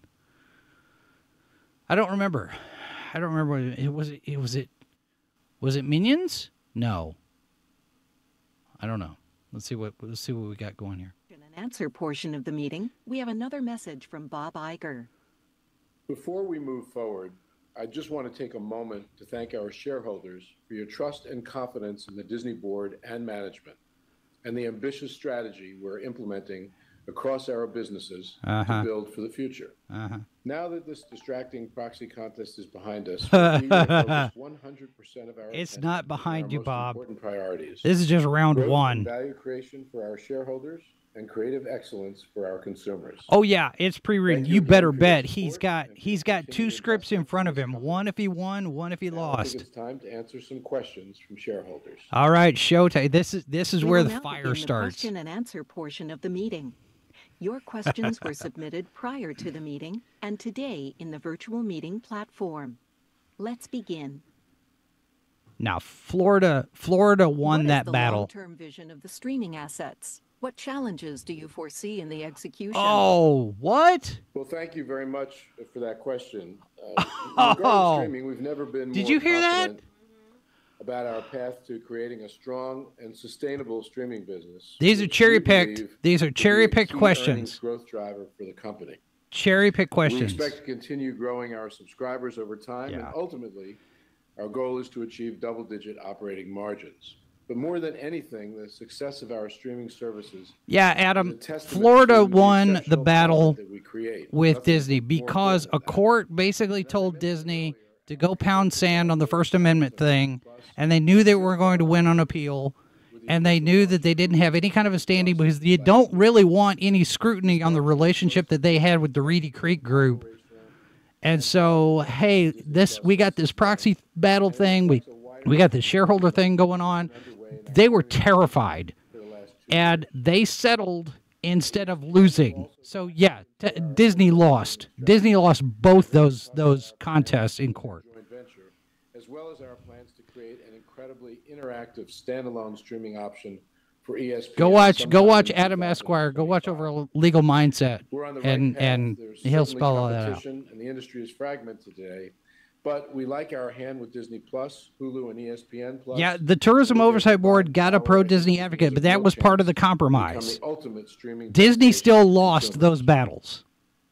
I don't remember. Was it Minions? No. I don't know. Let's see what we got going here. In an answer portion of the meeting, we have another message from Bob Iger. Before we move forward, I just want to take a moment to thank our shareholders for your trust and confidence in the Disney board and management, and the ambitious strategy we're implementing across our businesses to build for the future. Now that this distracting proxy contest is behind us, we are focused 100% of our It's not behind you, Bob. Important priorities. This is just round Growth one. and value creation for our shareholders and creative excellence for our consumers. Oh yeah, it's pre-written. You better bet he's got two scripts in front of him. One if he won, one if he lost. I think it's time to answer some questions from shareholders. All right, showtime. This is where the now fire begin starts. The question and answer portion of the meeting. Your questions were submitted prior to the meeting and today in the virtual meeting platform. Let's begin. Now, Florida won that battle. What is the long-term vision of the streaming assets? What challenges do you foresee in the execution? Oh, what? Well, thank you very much for that question. Regarding streaming, we've never been Did more you hear that? confident about our path to creating a strong and sustainable streaming business. These are cherry-picked. These are cherry-picked Key questions. earnings growth driver for the company. Cherry-picked We questions. expect to continue growing our subscribers over time, and ultimately, our goal is to achieve double-digit operating margins. But more than anything, the success of our streaming services. Yeah, Adam, Florida won the battle with Disney because a court basically told Disney to go pound sand on the First Amendment thing, and they knew they were going to win on appeal, and they knew that they didn't have any kind of a standing because you don't really want any scrutiny on the relationship that they had with the Reedy Creek Group. And so, hey, we got this proxy battle thing. We got this shareholder thing going on. They were terrified, and they settled instead of losing. So yeah, Disney lost. Disney lost both those contests in court. As well as our plans to create an incredibly interactive standalone streaming option for ESPN. Go watch Adam Esquire. Go watch over a Legal Mindset, and he'll spell all that out. And the industry is fragmented today, but we like our hand with Disney Plus, Hulu, and ESPN Plus. Yeah, the Tourism Oversight Board got a pro-Disney advocate, but that was part of the compromise. Disney still lost those battles.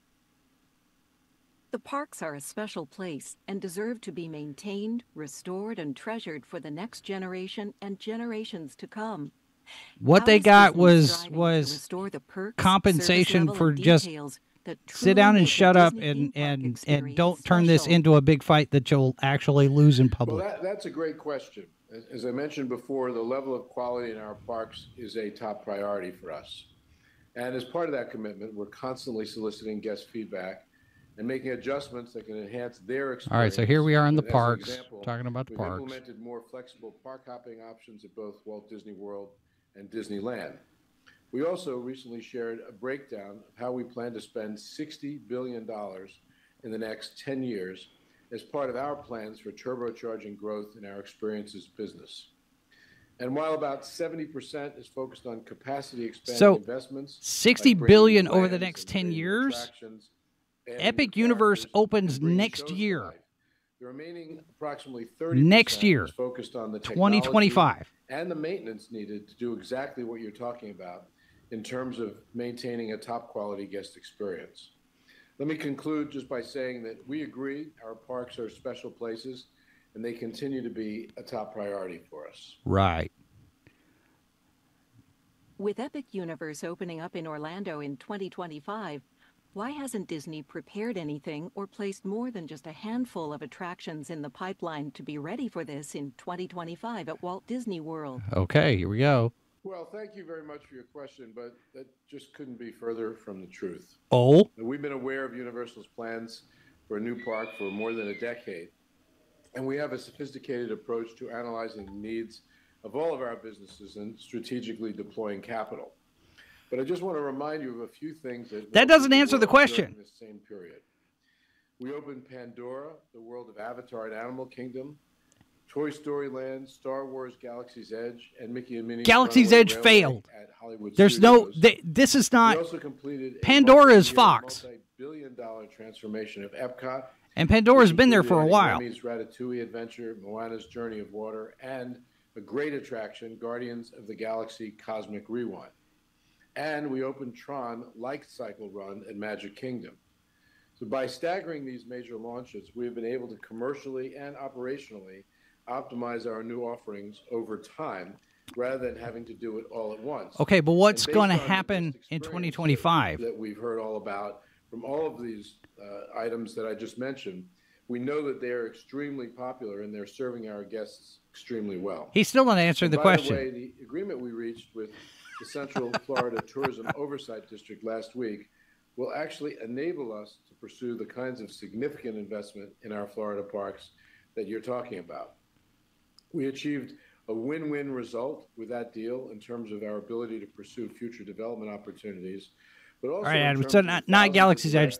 The parks are a special place and deserve to be maintained, restored, and treasured for the next generation and generations to come. What they got was compensation for just sit down and shut up and don't turn this into a big fight that you'll actually lose in public. Well, that's a great question. As I mentioned before, the level of quality in our parks is a top priority for us. And as part of that commitment, we're constantly soliciting guest feedback and making adjustments that can enhance their experience. All right, so here we are in the parks, talking about the parks. We've implemented more flexible park hopping options at both Walt Disney World and Disneyland. We also recently shared a breakdown of how we plan to spend $60 billion in the next 10 years as part of our plans for turbocharging growth in our experiences business. And while about 70% is focused on capacity expanding investments, $60 billion over the next 10 years. Epic Universe opens next year. The remaining approximately 30% next year, is focused on the 2025, and the maintenance needed to do exactly what you're talking about in terms of maintaining a top quality guest experience. Let me conclude just by saying that we agree our parks are special places and they continue to be a top priority for us. Right. With Epic Universe opening up in Orlando in 2025, why hasn't Disney prepared anything or placed more than just a handful of attractions in the pipeline to be ready for this in 2025 at Walt Disney World? Okay, here we go. Well, thank you very much for your question, but that just couldn't be further from the truth. Oh? We've been aware of Universal's plans for a new park for more than a decade, and we have a sophisticated approach to analyzing the needs of all of our businesses and strategically deploying capital. But I just want to remind you of a few things that doesn't answer the question. In this same period, we opened Pandora, the world of Avatar and Animal Kingdom, Toy Story Land, Star Wars Galaxy's Edge, and Mickey and Minnie's Galaxy's Edge failed. There's Studios. no. This is not. We also completed Pandora is Fox. multi-billion-dollar transformation of Epcot. And Pandora's been there for a while. Remy's Ratatouille Adventure, Moana's Journey of Water, and a great attraction, Guardians of the Galaxy Cosmic Rewind. And we opened Tron Light Cycle Run at Magic Kingdom. So by staggering these major launches, we've been able to commercially and operationally optimize our new offerings over time rather than having to do it all at once. Okay, but what's going to happen in 2025? That we've heard all about from all of these items that I just mentioned, we know that they're extremely popular and they're serving our guests extremely well. He's still not answering the question. By the way, the agreement we reached with the Central Florida Tourism Oversight District last week will actually enable us to pursue the kinds of significant investment in our Florida parks that you're talking about. We achieved a win-win result with that deal in terms of our ability to pursue future development opportunities. But also all right, Adam, so not Galaxy's Edge,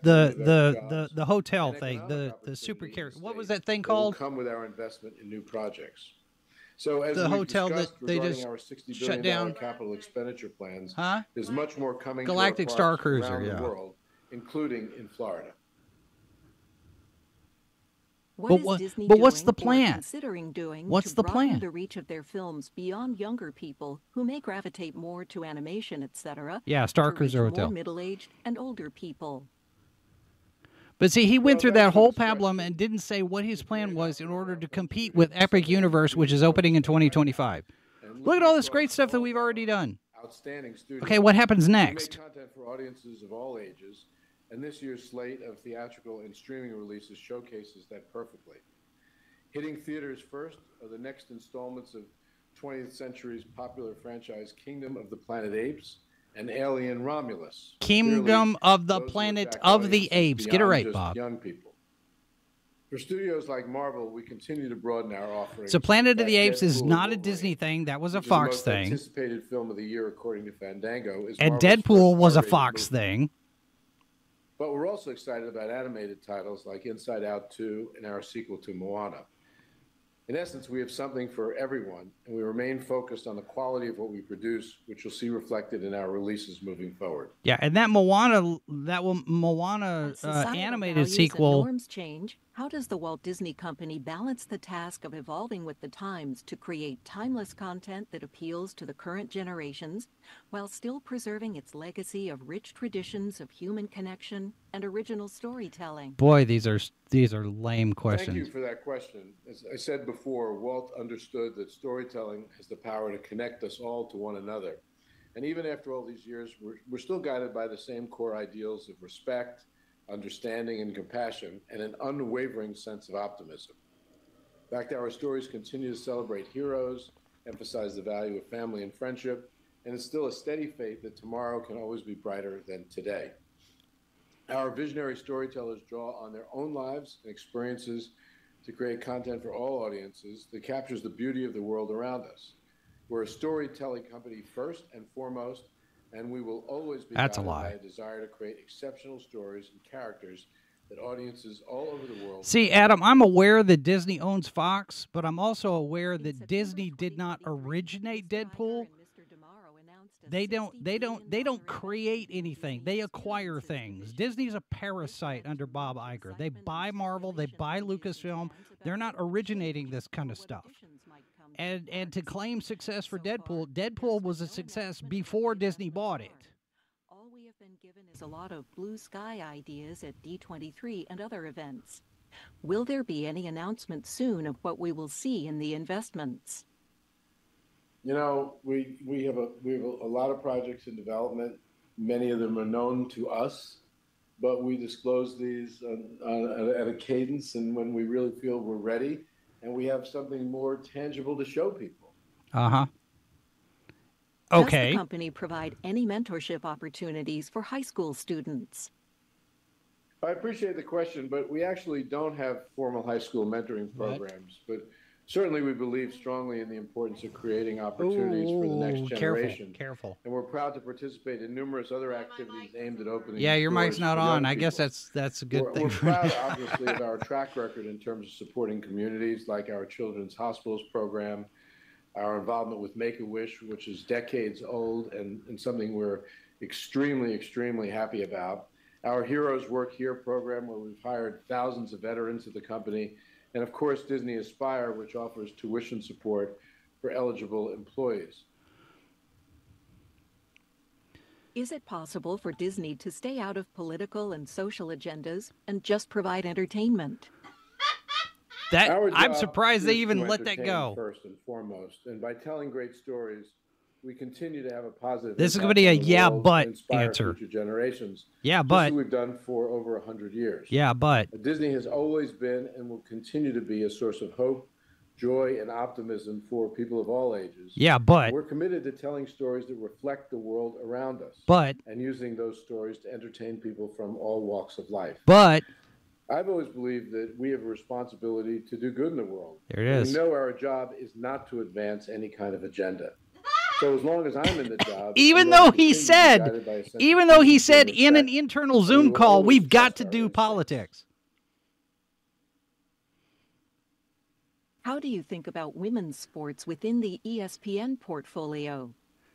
the hotel thing, the super carrier. What was that thing called? Come with our investment in new projects. So as the hotel that they just our $60 shut billion down. Capital expenditure plans, huh? There's much more coming. Galactic to our Star parks Cruiser, around yeah. the world, including in Florida. What is Disney what's the doing or plan? Considering doing What's to the broaden plan? the reach of their films beyond younger people who may gravitate more to animation, etc. Yeah, Star to Cruiser reach Hotel. More middle-aged and older people. But see, he went through that whole pablum and didn't say what his plan was in order to compete with Epic Universe, which is opening in 2025. Look at all this great stuff that we've already done. Outstanding studios. Okay, what happens We next? make content for audiences of all ages, and this year's slate of theatrical and streaming releases showcases that perfectly. Hitting theaters first are the next installments of 20th century's popular franchise Kingdom of the Planet Apes and Alien Romulus. Kingdom of the Planet of the Apes. Get it right, just Bob. Young people. For studios like Marvel, we continue to broaden our offerings. So Planet of the Apes is Deadpool not a and Disney thing. That was a which is the Fox most thing. Anticipated film of the year, according to Fandango, is And Marvel's Deadpool first was a R-rated Fox movie. thing. But we're also excited about animated titles like Inside Out 2 and our sequel to Moana. In essence, we have something for everyone, and we remain focused on the quality of what we produce, which you'll see reflected in our releases moving forward. Yeah, and that Moana Societal animated values sequel. and norms change. How does the Walt Disney Company balance the task of evolving with the times to create timeless content that appeals to the current generations, while still preserving its legacy of rich traditions of human connection and original storytelling? Boy, these are lame questions. Thank you for that question. As I said before, Walt understood that storytelling has the power to connect us all to one another. And even after all these years, we're still guided by the same core ideals of respect, understanding, and compassion, and an unwavering sense of optimism. In fact, our stories continue to celebrate heroes, emphasize the value of family and friendship, and instill a steady faith that tomorrow can always be brighter than today. Our visionary storytellers draw on their own lives and experiences to create content for all audiences that captures the beauty of the world around us. We're a storytelling company first and foremost, and we will always be That's a guided lie. by a desire to create exceptional stories and characters that audiences all over the world. See, Adam, I'm aware that Disney owns Fox, but I'm also aware that Disney did not originate Deadpool. They don't create anything. They acquire things. Disney's a parasite under Bob Iger. They buy Marvel, they buy Lucasfilm. They're not originating this kind of stuff. And to claim success for Deadpool was a success before Disney bought it. All we have been given is a lot of blue sky ideas at D23 and other events. Will there be any announcement soon of what we will see in the investments? You know, we have a lot of projects in development. Many of them are known to us, but we disclose these at a cadence and when we really feel we're ready and we have something more tangible to show people. Uh-huh. Does Okay. the company provide any mentorship opportunities for high school students? I appreciate the question, but we actually don't have formal high school mentoring programs. But certainly we believe strongly in the importance of creating opportunities for the next generation. Careful. And we're proud to participate in numerous other activities aimed at opening Yeah, your doors mic's not for young on. I guess people. that's a good thing. We're proud, obviously, of our track record in terms of supporting communities like our Children's Hospitals program, our involvement with Make-A-Wish, which is decades old and something we're extremely, extremely happy about. Our Heroes Work Here program, where we've hired thousands of veterans of the company. And of course, Disney Aspire, which offers tuition support for eligible employees. Is it possible for Disney to stay out of political and social agendas and just provide entertainment? Our I'm job surprised they is even to let that entertain go. First and foremost, and by telling great stories, we continue to have a positive. This is impact gonna be a on the yeah, world but and inspire answer. Future generations. Yeah, just but. as we've done for over 100 years. Yeah, but. Disney has always been and will continue to be a source of hope, joy, and optimism for people of all ages. Yeah, but. We're committed to telling stories that reflect the world around us. But. And using those stories to entertain people from all walks of life. But. I've always believed that we have a responsibility to do good in the world. There it is. We know our job is not to advance any kind of agenda. So as long as I'm in the job, Even though he said in an internal Zoom call, we've got to do politics. How do you think about women's sports within the ESPN portfolio?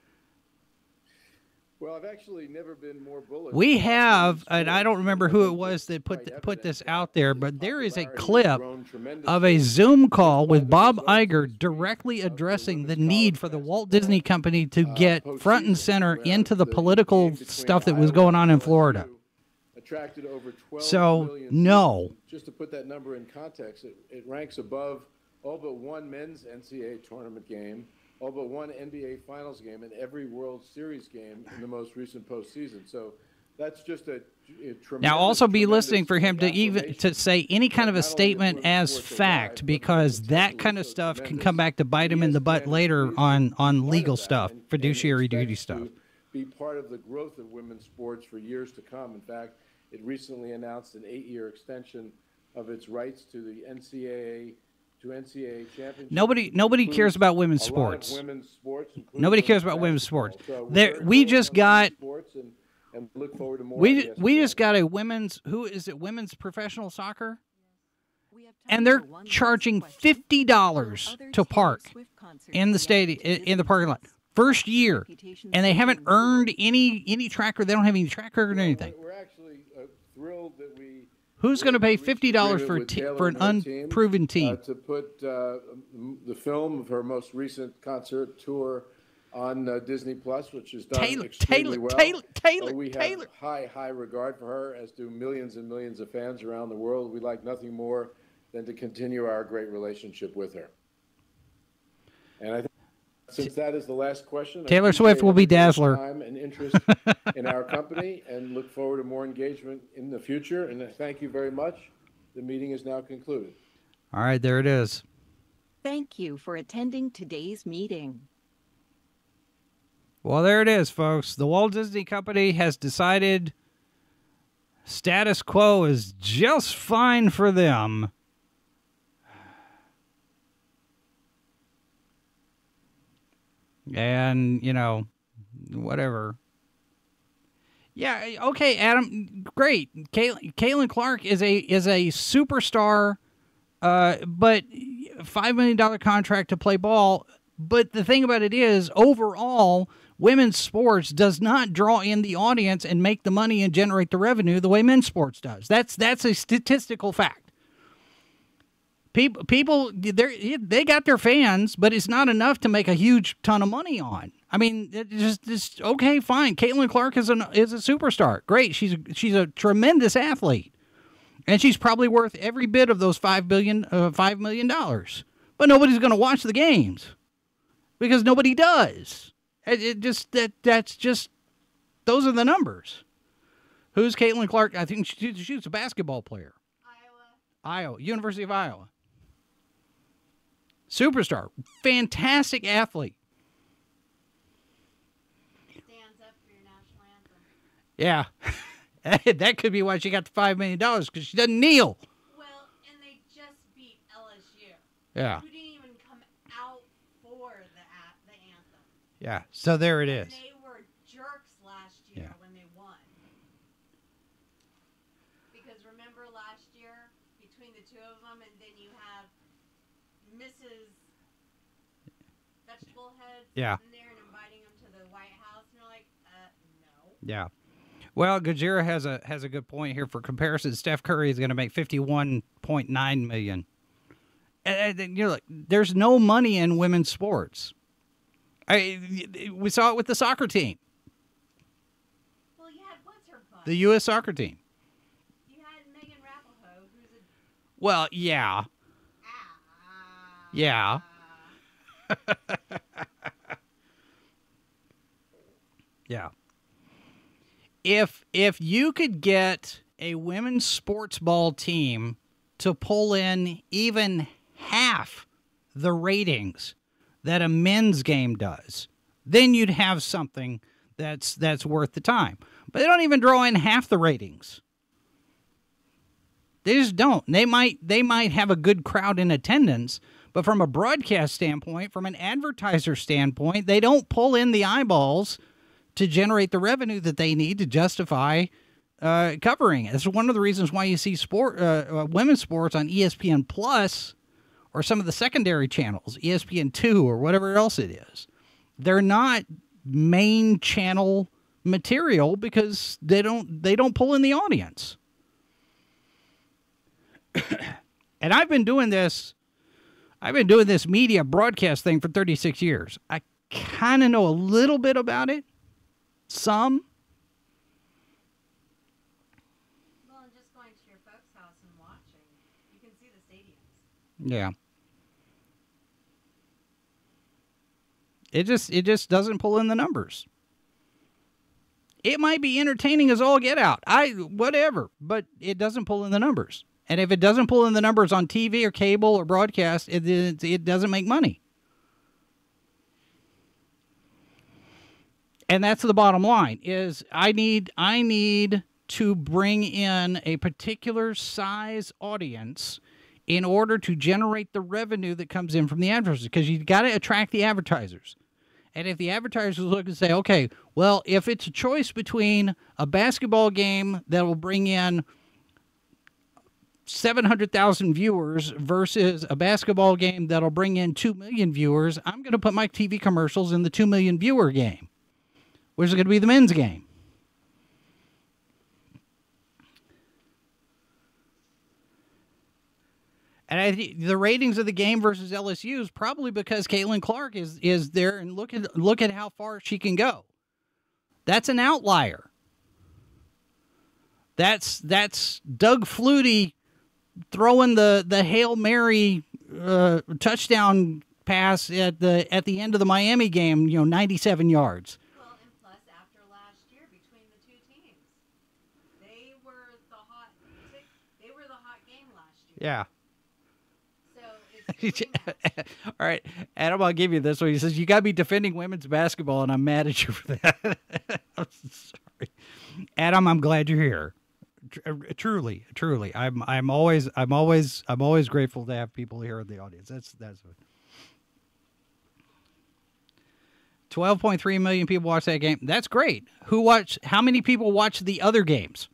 Well, I've actually never been more bullish. We have, and I don't remember who it was that put this out there, but there is a clip of a Zoom call with Bob Iger directly addressing the need for the Walt Disney Company to get front and center into the political stuff that was going on in Florida. Attracted over 12 So, million no. people. Just to put that number in context, it ranks above all but one men's NCAA tournament game, all but one NBA Finals game, and every World Series game in the most recent postseason. So That's just a tremendous. Now, also be listening for him to affirmation. to say any kind of a Not only statement women's as sports are fact, alive, but because that kind of stuff can come back to bite him in the butt later on legal stuff, fiduciary duty stuff. To be part of the growth of women's sports for years to come. In fact, it recently announced an 8-year extension of its rights to the NCAA championship. Nobody cares about women's sports. Nobody cares about women's sports. We just got. And look forward to more. We just got a women's women's professional soccer, and they're charging $50 to park in the stadium in the parking lot. First year, and they haven't earned any tracker. They don't have any tracker or anything. We're actually thrilled that we. Who's going to pay $50 for an unproven team? To put the film of her most recent concert tour on Disney Plus, which is done extremely well. We have high regard for her, as do millions and millions of fans around the world. We'd like nothing more than to continue our great relationship with her. And I think since that is the last question, Taylor Swift will be Dazzler. Time and interest in our company, and look forward to more engagement in the future. And thank you very much. The meeting is now concluded. All right, there it is. Thank you for attending today's meeting. Well, there it is, folks. The Walt Disney Company has decided status quo is just fine for them. And, whatever. Yeah, okay, Adam, great. Caitlin Clark is a superstar, but $5 million contract to play ball. But the thing about it is, overall, women's sports does not draw in the audience and make the money and generate the revenue the way men's sports does. That's a statistical fact. People, they got their fans, but it's not enough to make a huge ton of money on. I mean, it's okay, fine. Caitlin Clark is a superstar. Great, she's a tremendous athlete, and she's probably worth every bit of those $5 million. But nobody's going to watch the games because nobody does. That's just those are the numbers. Who's Caitlin Clark? I think she's a basketball player. Iowa, University of Iowa. Superstar, fantastic athlete. Stands up for your national anthem. Yeah, that could be why she got the $5 million, because she doesn't kneel. Well, and they just beat LSU. Yeah. Who didn't even come out for the anthem. Yeah, so there it is. And they were jerks last year when they won. Because remember last year, between the two of them, and then you have Mrs. Vegetable Head sitting there and inviting them to the White House, and you're like, no. Yeah. Well, Gajira has a good point here. For comparison, Steph Curry is going to make $51.9 million. And you're like, there's no money in women's sports. We saw it with the soccer team. Well, you had what's her butt? The U.S. soccer team. You had Megan Rapinoe, who's a... Well, yeah. Yeah. Yeah. If you could get a women's sports ball team to pull in even half the ratings that a men's game does, then you'd have something that's worth the time. But they don't even draw in half the ratings. They just don't. They might have a good crowd in attendance, but from a broadcast standpoint, from an advertiser standpoint, they don't pull in the eyeballs to generate the revenue that they need to justify covering it. It's one of the reasons why you see women's sports on ESPN Plus or some of the secondary channels, ESPN2 or whatever else it is. They're not main channel material because they don't pull in the audience. And I've been doing this media broadcast thing for 36 years. I kind of know a little bit about it. Some. Well, and just going to your folks' house and watching, you can see the stadiums. Yeah. It just doesn't pull in the numbers. It might be entertaining as all get out. Whatever, but it doesn't pull in the numbers. And if it doesn't pull in the numbers on TV or cable or broadcast, it doesn't make money. And that's the bottom line, is I need to bring in a particular size audience in order to generate the revenue that comes in from the advertisers, because you got to attract the advertisers. And if the advertisers look and say, okay, well, if it's a choice between a basketball game that will bring in 700,000 viewers versus a basketball game that'll bring in 2 million viewers, I'm going to put my TV commercials in the 2 million viewer game, which is going to be the men's game. And the ratings of the game versus LSU is probably because Caitlin Clark is there, and look at how far she can go. That's an outlier. That's Doug Flutie throwing the Hail Mary touchdown pass at the end of the Miami game, 97 yards. Well, and plus after last year between the two teams, they were the hot game last year. Yeah. All right, Adam, I'll give you this one. He says, you got to be defending women's basketball, and I'm mad at you for that. I'm sorry. Adam, I'm glad you're here. Truly. I'm always grateful to have people here in the audience. That's 12.3 million people watch that game. That's great. How many people watch the other games?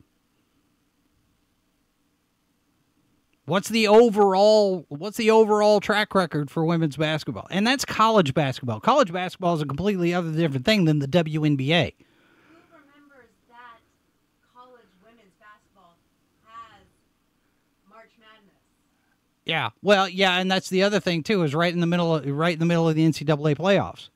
What's the overall track record for women's basketball? And that's college basketball. College basketball is a completely other different thing than the WNBA. Who remembers that college women's basketball has March Madness? Yeah. Well, yeah, and that's the other thing too, is right in the middle of the NCAA playoffs.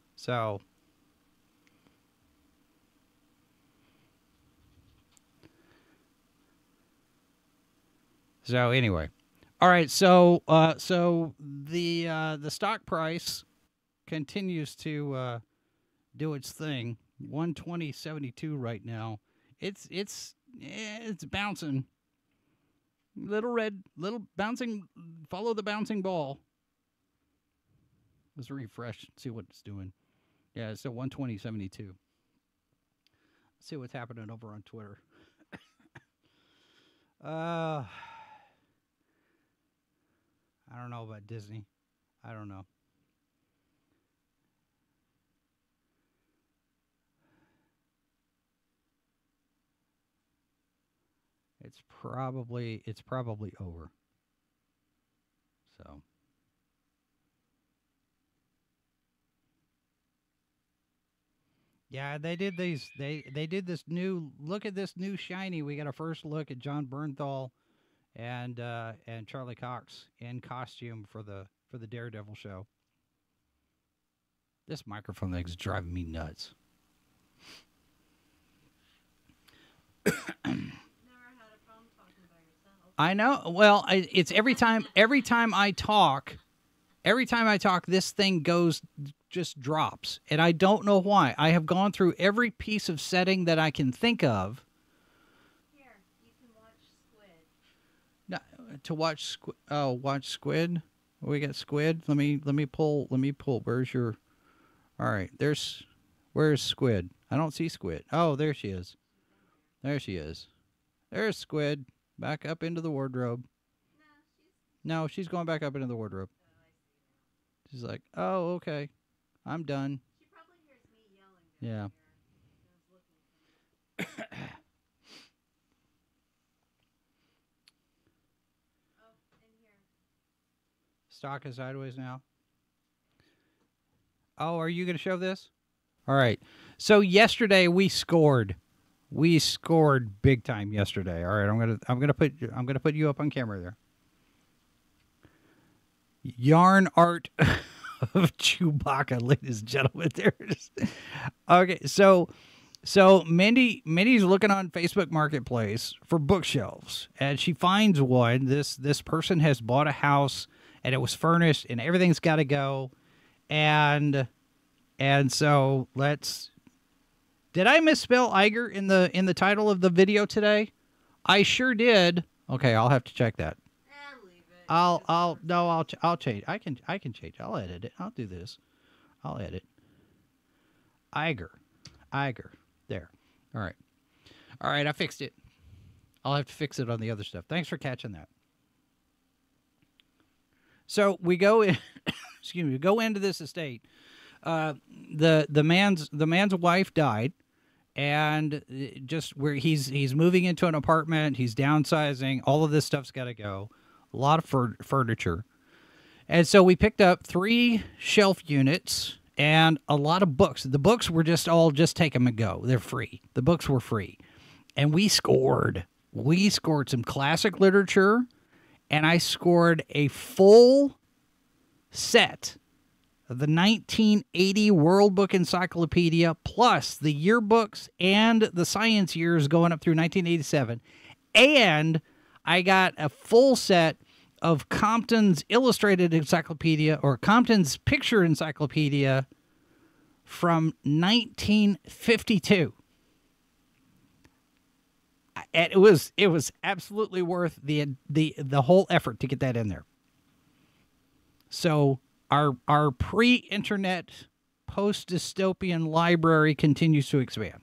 So anyway, all right. So the stock price continues to do its thing. 120.72 right now. It's bouncing. Little bouncing. Follow the bouncing ball. Let's refresh. See what it's doing. Yeah, it's at 120.72. Let's see what's happening over on Twitter. I don't know about Disney. I don't know. It's probably over. So yeah, they did these. They did this new look at this new shiny. We got a first look at John Bernthal and Charlie Cox in costume for the Daredevil show. This microphone thing is driving me nuts. I know. Well, it's every time I talk, this thing just drops, and I don't know why. I have gone through every piece of setting that I can think of. Here, you can watch Squid. No, to watch Squid. Oh, watch Squid. We got Squid. Let me pull. Where's your? All right. Where's Squid? I don't see Squid. Oh, there she is. There she is. There's Squid. Back up into the wardrobe. No, she's going back up into the wardrobe. She's like, oh, okay. I'm done. She probably hears me yelling. Yeah. Stock is sideways now. Oh, are you going to show this? All right. So yesterday we scored. We scored big time yesterday. All right, I'm gonna put you up on camera there. Yarn art of Chewbacca, ladies and gentlemen. There it is. Okay, so Mindy's looking on Facebook Marketplace for bookshelves, and she finds one. This person has bought a house, and it was furnished, and everything's got to go, and so let's. Did I misspell Iger in the title of the video today? I sure did. Okay, I'll have to check that. I'll change. I can change. I'll edit it. I'll do this. I'll edit. Iger. There. All right. I fixed it. I'll have to fix it on the other stuff. Thanks for catching that. So we go in. Excuse me. We go into this estate. The man's wife died, and just where he's moving into an apartment. He's downsizing. All of this stuff's got to go. A lot of furniture. And so we picked up 3 shelf units and a lot of books. The books were just take them and go. They're free. The books were free. And we scored. We scored some classic literature, and I scored a full set of the 1980 World Book Encyclopedia, plus the yearbooks and the science years going up through 1987. And I got a full set of Compton's Illustrated Encyclopedia, or Compton's Picture Encyclopedia from 1952. And it was absolutely worth the whole effort to get that in there. So our pre-internet post-dystopian library continues to expand.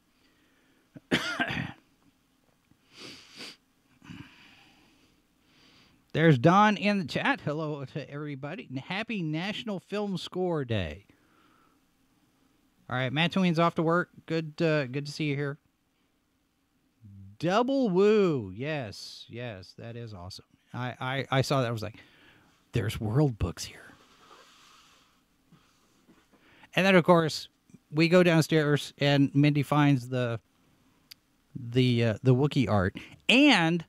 There's Don in the chat. Hello to everybody. Happy National Film Score Day. All right, Mattuine's off to work. Good to see you here. Double Woo. Yes, that is awesome. I saw that. I was like, there's world books here. And then, of course, we go downstairs, and Mindy finds the Wookiee art. And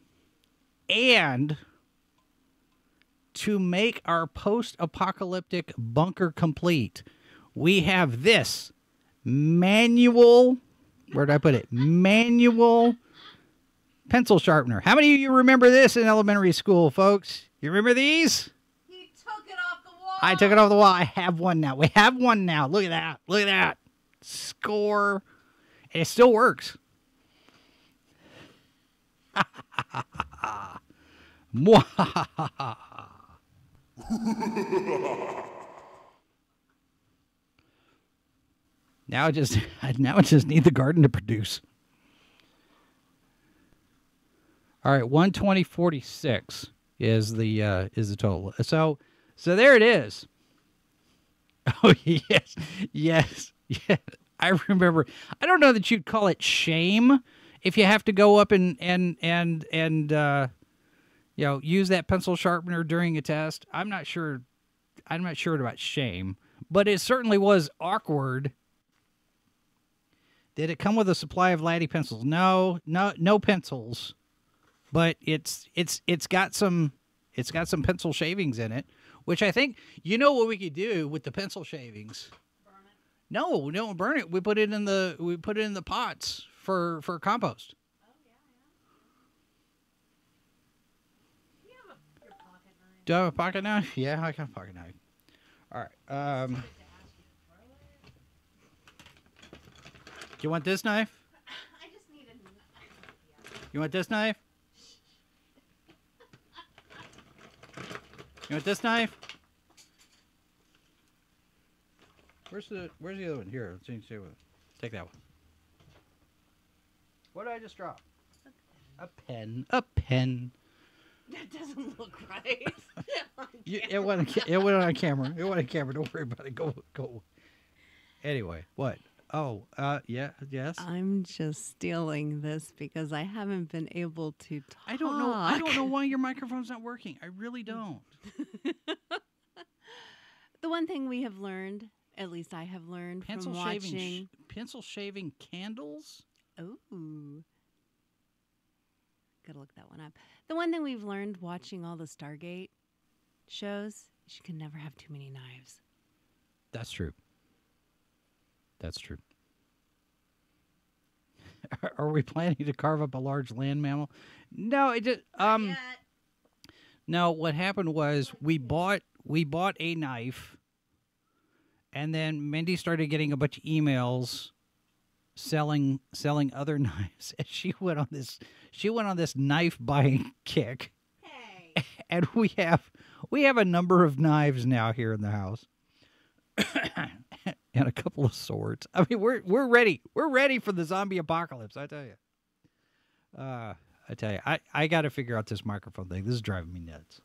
to make our post-apocalyptic bunker complete, we have this manual, where did I put it? Manual pencil sharpener. How many of you remember this in elementary school, folks? You remember these? He took it off the wall. I took it off the wall. I have one now. We have one now. Look at that. Look at that. Score. And it still works. Now I just need the garden to produce. All right, 120.46 is the total. So there it is. Oh yes. I remember. I don't know that you'd call it shame if you have to go up and use that pencil sharpener during a test. I'm not sure about shame, but it certainly was awkward. Did it come with a supply of Laddie pencils? No pencils, but it's got some pencil shavings in it, which I think, you know what we could do with the pencil shavings? Burn it? No, don't burn it. We put it in the pots for compost. Do I have a pocket knife? Yeah, I got a pocket knife. All right. Do you want this knife? I just need a knife. You want this knife? You want this knife? Where's the other one? Here, let's see what. Take that one. What did I just drop? A pen. A pen. That doesn't look right. It went on camera. It went on camera. Don't worry about it. Go. Anyway, what? Oh, yeah, yes. I'm just stealing this because I haven't been able to talk. I don't know why your microphone's not working. I really don't. The one thing we have learned, at least I have learned from watching pencil shaving candles. Ooh. Gotta look that one up. The one thing we've learned watching all the Stargate shows is you can never have too many knives. That's true. That's true. Are we planning to carve up a large land mammal? No, it just no. What happened was we bought a knife, and then Mindy started getting a bunch of emails selling other knives. And she went on this knife buying kick. Hey. And we have a number of knives now here in the house. And a couple of swords. I mean, we're ready. We're ready for the zombie apocalypse, I tell you. I got to figure out this microphone thing. This is driving me nuts.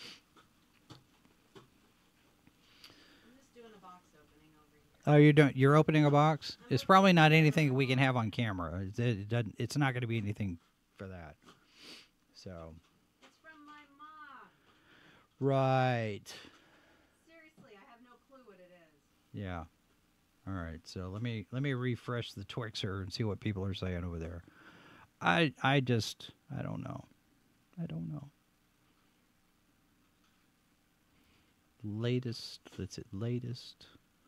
Oh, you're opening a box? It's probably not anything we can have on camera. It's not going to be anything for that. So. It's from my mom. Right. Seriously, I have no clue what it is. Yeah. All right. So let me refresh the Twixer and see what people are saying over there. I don't know. Latest. That's it. Latest.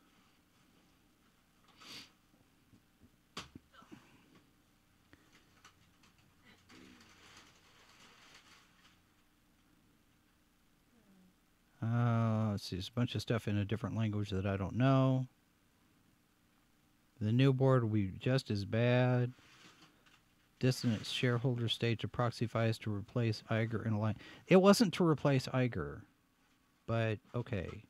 Let's see, there's a bunch of stuff in a different language that I don't know. The new board will be just as bad. Dissonant shareholder stage of proxy files to replace Iger in a line. It wasn't to replace Iger, but okay.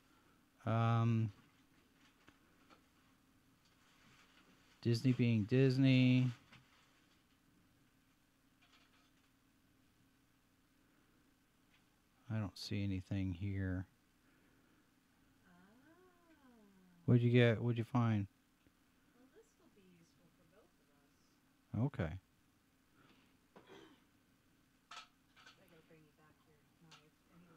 Disney being Disney. I don't see anything here. What'd you get? What'd you find? Well, this will be useful for both of us. Okay. I gotta bring you back your knife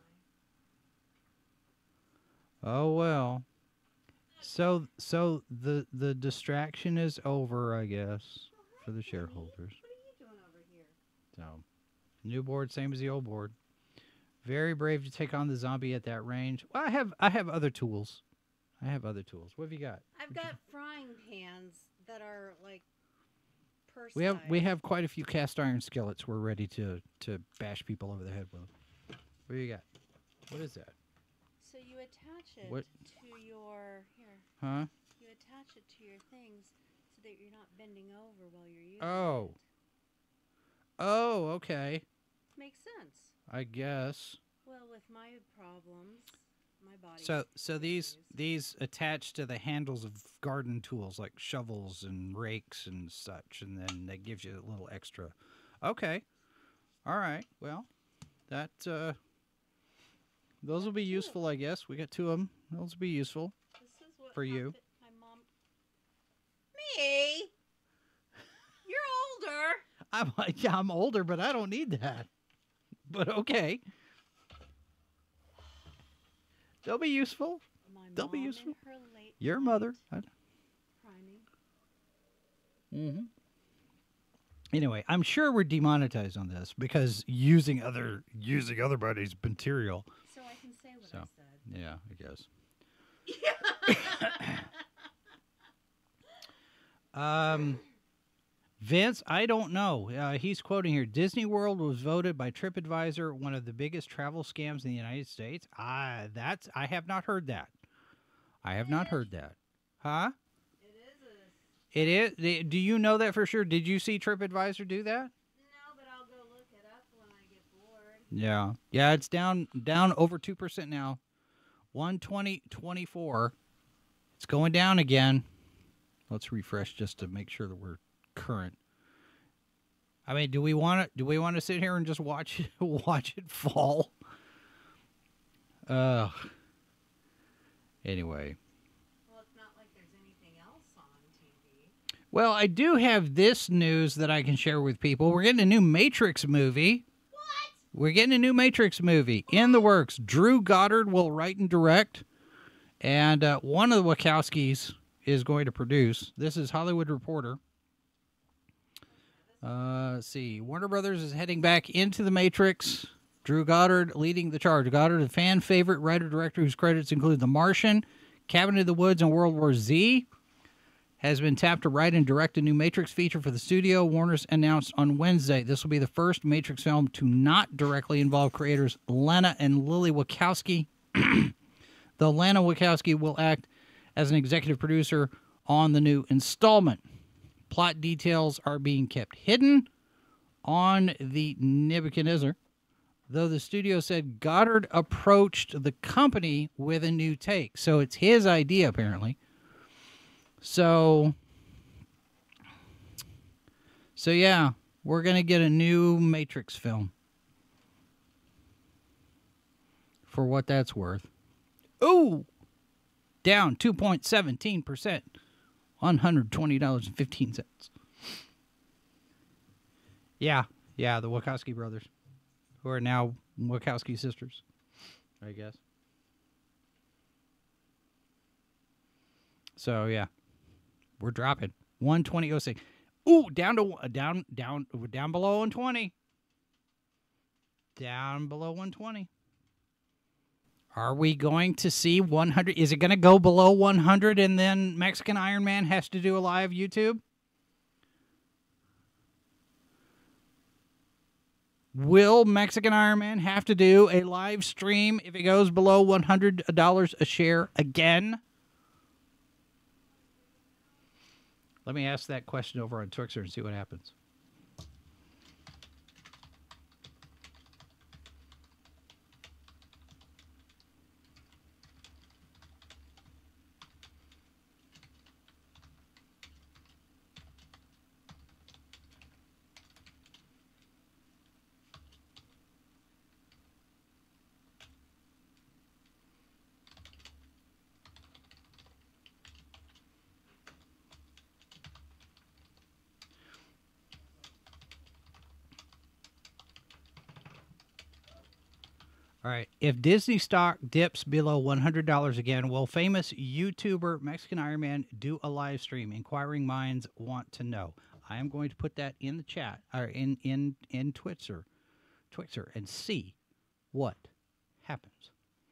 anyway. Oh well. So the distraction is over, I guess, for the shareholders. What are you doing over here? So, new board, same as the old board. Very brave to take on the zombie at that range. Well, I have other tools. What have you got? I've got frying pans that are like purse We have quite a few cast iron skillets we're ready to bash people over the head with. What do you got? What is that? So you attach it What? to your here. Huh? You attach it to your things so that you're not bending over while you're using Oh. it. Oh, okay. Makes sense. I guess. Well, with my problems, my body. So these attach to the handles of garden tools like shovels and rakes and such, and then that gives you a little extra. Okay. All right. Well, that those will be useful, I guess. We got two of them. Those will be useful This is what for you. my mom. Me? You're older. I'm older, but I don't need that. But okay. They'll be useful. They'll be useful. Your mother. Mm-hmm. Anyway, I'm sure we're demonetized on this because using otherbody's material. So I can say what I said. Yeah, I guess. Vince, I don't know. He's quoting here. Disney World was voted by TripAdvisor one of the biggest travel scams in the United States. I have not heard that. I have not heard that. Huh? It is. Do you know that for sure? Did you see TripAdvisor do that? No, but I'll go look it up when I get bored. Yeah. Yeah, it's down over 2% now. 120.24. It's going down again. Let's refresh just to make sure that we're current. I mean, do we want to sit here and just watch it fall? Anyway. Well, it's not like there's anything else on TV. Well, I do have this news that I can share with people. We're getting a new Matrix movie. What? We're getting a new Matrix movie in the works. Drew Goddard will write and direct, and one of the Wachowskis is going to produce. This is Hollywood Reporter. Let's see. Warner Brothers is heading back into the Matrix. Drew Goddard leading the charge. Goddard, a fan favorite writer-director whose credits include The Martian, Cabin in the Woods, and World War Z, has been tapped to write and direct a new Matrix feature for the studio. Warner's announced on Wednesday this will be the first Matrix film to not directly involve creators Lana and Lily Wachowski. Though Lana Wachowski will act as an executive producer on the new installment. Plot details are being kept hidden on the Nebuchadnezzar, though the studio said Goddard approached the company with a new take. So it's his idea, apparently. So yeah, we're going to get a new Matrix film. For what that's worth. Ooh! Down 2.17%. $120.15. Yeah, the Wachowski brothers, who are now Wachowski sisters, I guess. So yeah, we're dropping 120.06. Ooh, down below 120. Down below 120. Are we going to see 100? Is it going to go below 100 and then Mexican Iron Man has to do a live YouTube? Will Mexican Iron Man have to do a live stream if it goes below $100 a share again? Let me ask that question over on Twixer and see what happens. All right. If Disney stock dips below $100 again, will famous YouTuber Mexican Iron Man do a live stream? Inquiring minds want to know. I am going to put that in the chat, or in Twixer, and see what happens.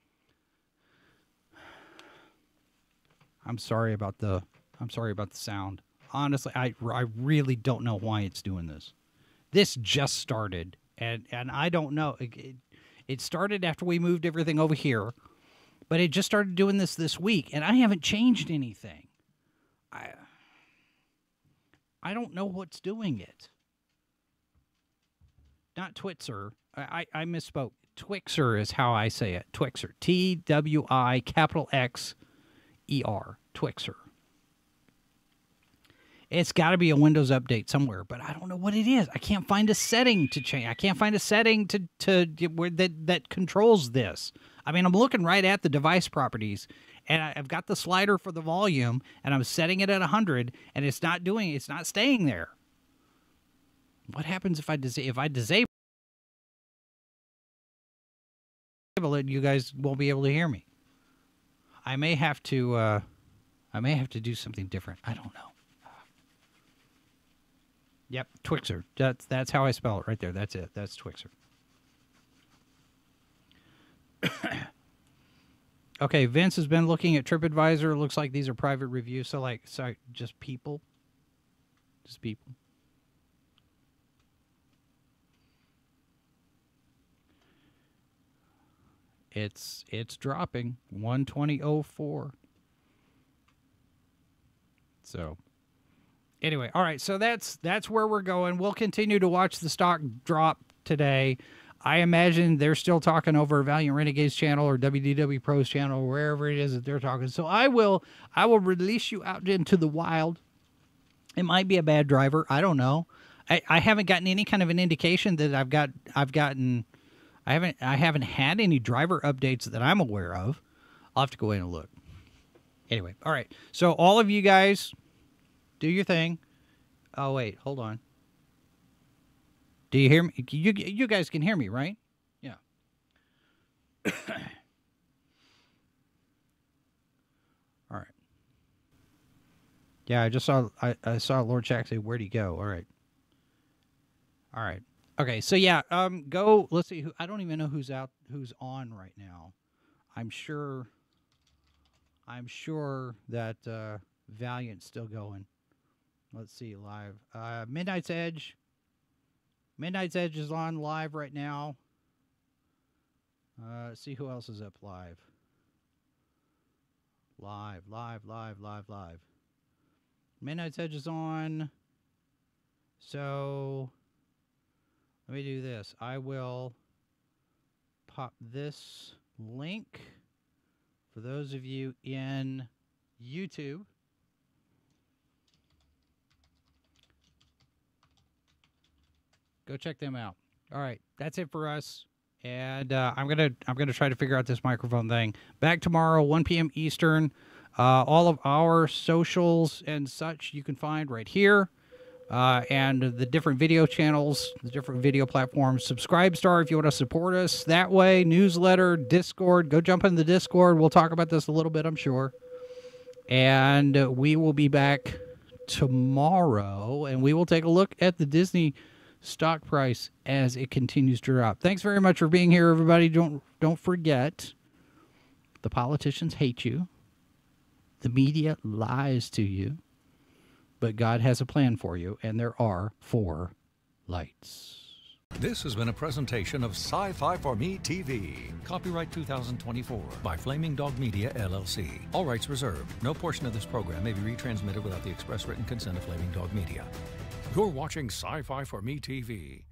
I'm sorry about the sound. Honestly, I really don't know why it's doing this. This just started, and I don't know. It started after we moved everything over here, but it just started doing this week, and I haven't changed anything. I don't know what's doing it. Not Twixer. I misspoke. Twixer is how I say it. Twixer. Twi capital Xer. Twixer. It's got to be a Windows update somewhere, but I don't know what it is. I can't find a setting to change. I can't find a setting to where that controls this. I mean, I'm looking right at the device properties, and I've got the slider for the volume, and I'm setting it at 100, and it's not staying there. What happens if I disable it? You guys won't be able to hear me. I may have to do something different. I don't know. Yep, Twixer. That's how I spell it right there. That's it. That's Twixer. Okay, Vince has been looking at TripAdvisor. It looks like these are private reviews. So, just people. Just people. It's dropping 120.04. So, anyway, all right. So that's where we're going. We'll continue to watch the stock drop today. I imagine they're still talking over Valiant Renegades channel or WDW Pros channel, or wherever it is that they're talking. So I will release you out into the wild. It might be a bad driver. I don't know. I haven't gotten any kind of an indication that I haven't had any driver updates that I'm aware of. I'll have to go in and look. Anyway, all right. So all of you guys, do your thing. Oh wait, hold on. Do you hear me? You guys can hear me, right? Yeah. All right. Yeah, I just saw Lord Shack say, "Where'd he go?" All right. All right. Okay, so yeah, go. Let's see. I don't even know who's on right now. I'm sure that Valiant's still going. Let's see, live. Midnight's Edge. Midnight's Edge is on live right now. Let's see who else is up live. Live. Midnight's Edge is on. So let me do this. I will pop this link for those of you in YouTube. Go check them out. All right, that's it for us. And I'm gonna try to figure out this microphone thing. Back tomorrow, 1 p.m. Eastern. All of our socials and such you can find right here. And the different video channels, the different video platforms. Subscribestar if you want to support us that way. Newsletter, Discord. Go jump in the Discord. We'll talk about this a little bit, I'm sure. And we will be back tomorrow, and we will take a look at the Disney stock price as it continues to drop. Thanks very much for being here, everybody. Don't forget, the politicians hate you. The media lies to you. But God has a plan for you, and there are 4 lights. This has been a presentation of Sci-Fi for Me TV. Copyright 2024 by Flaming Dog Media, LLC. All rights reserved. No portion of this program may be retransmitted without the express written consent of Flaming Dog Media. You're watching Sci-Fi for Me TV.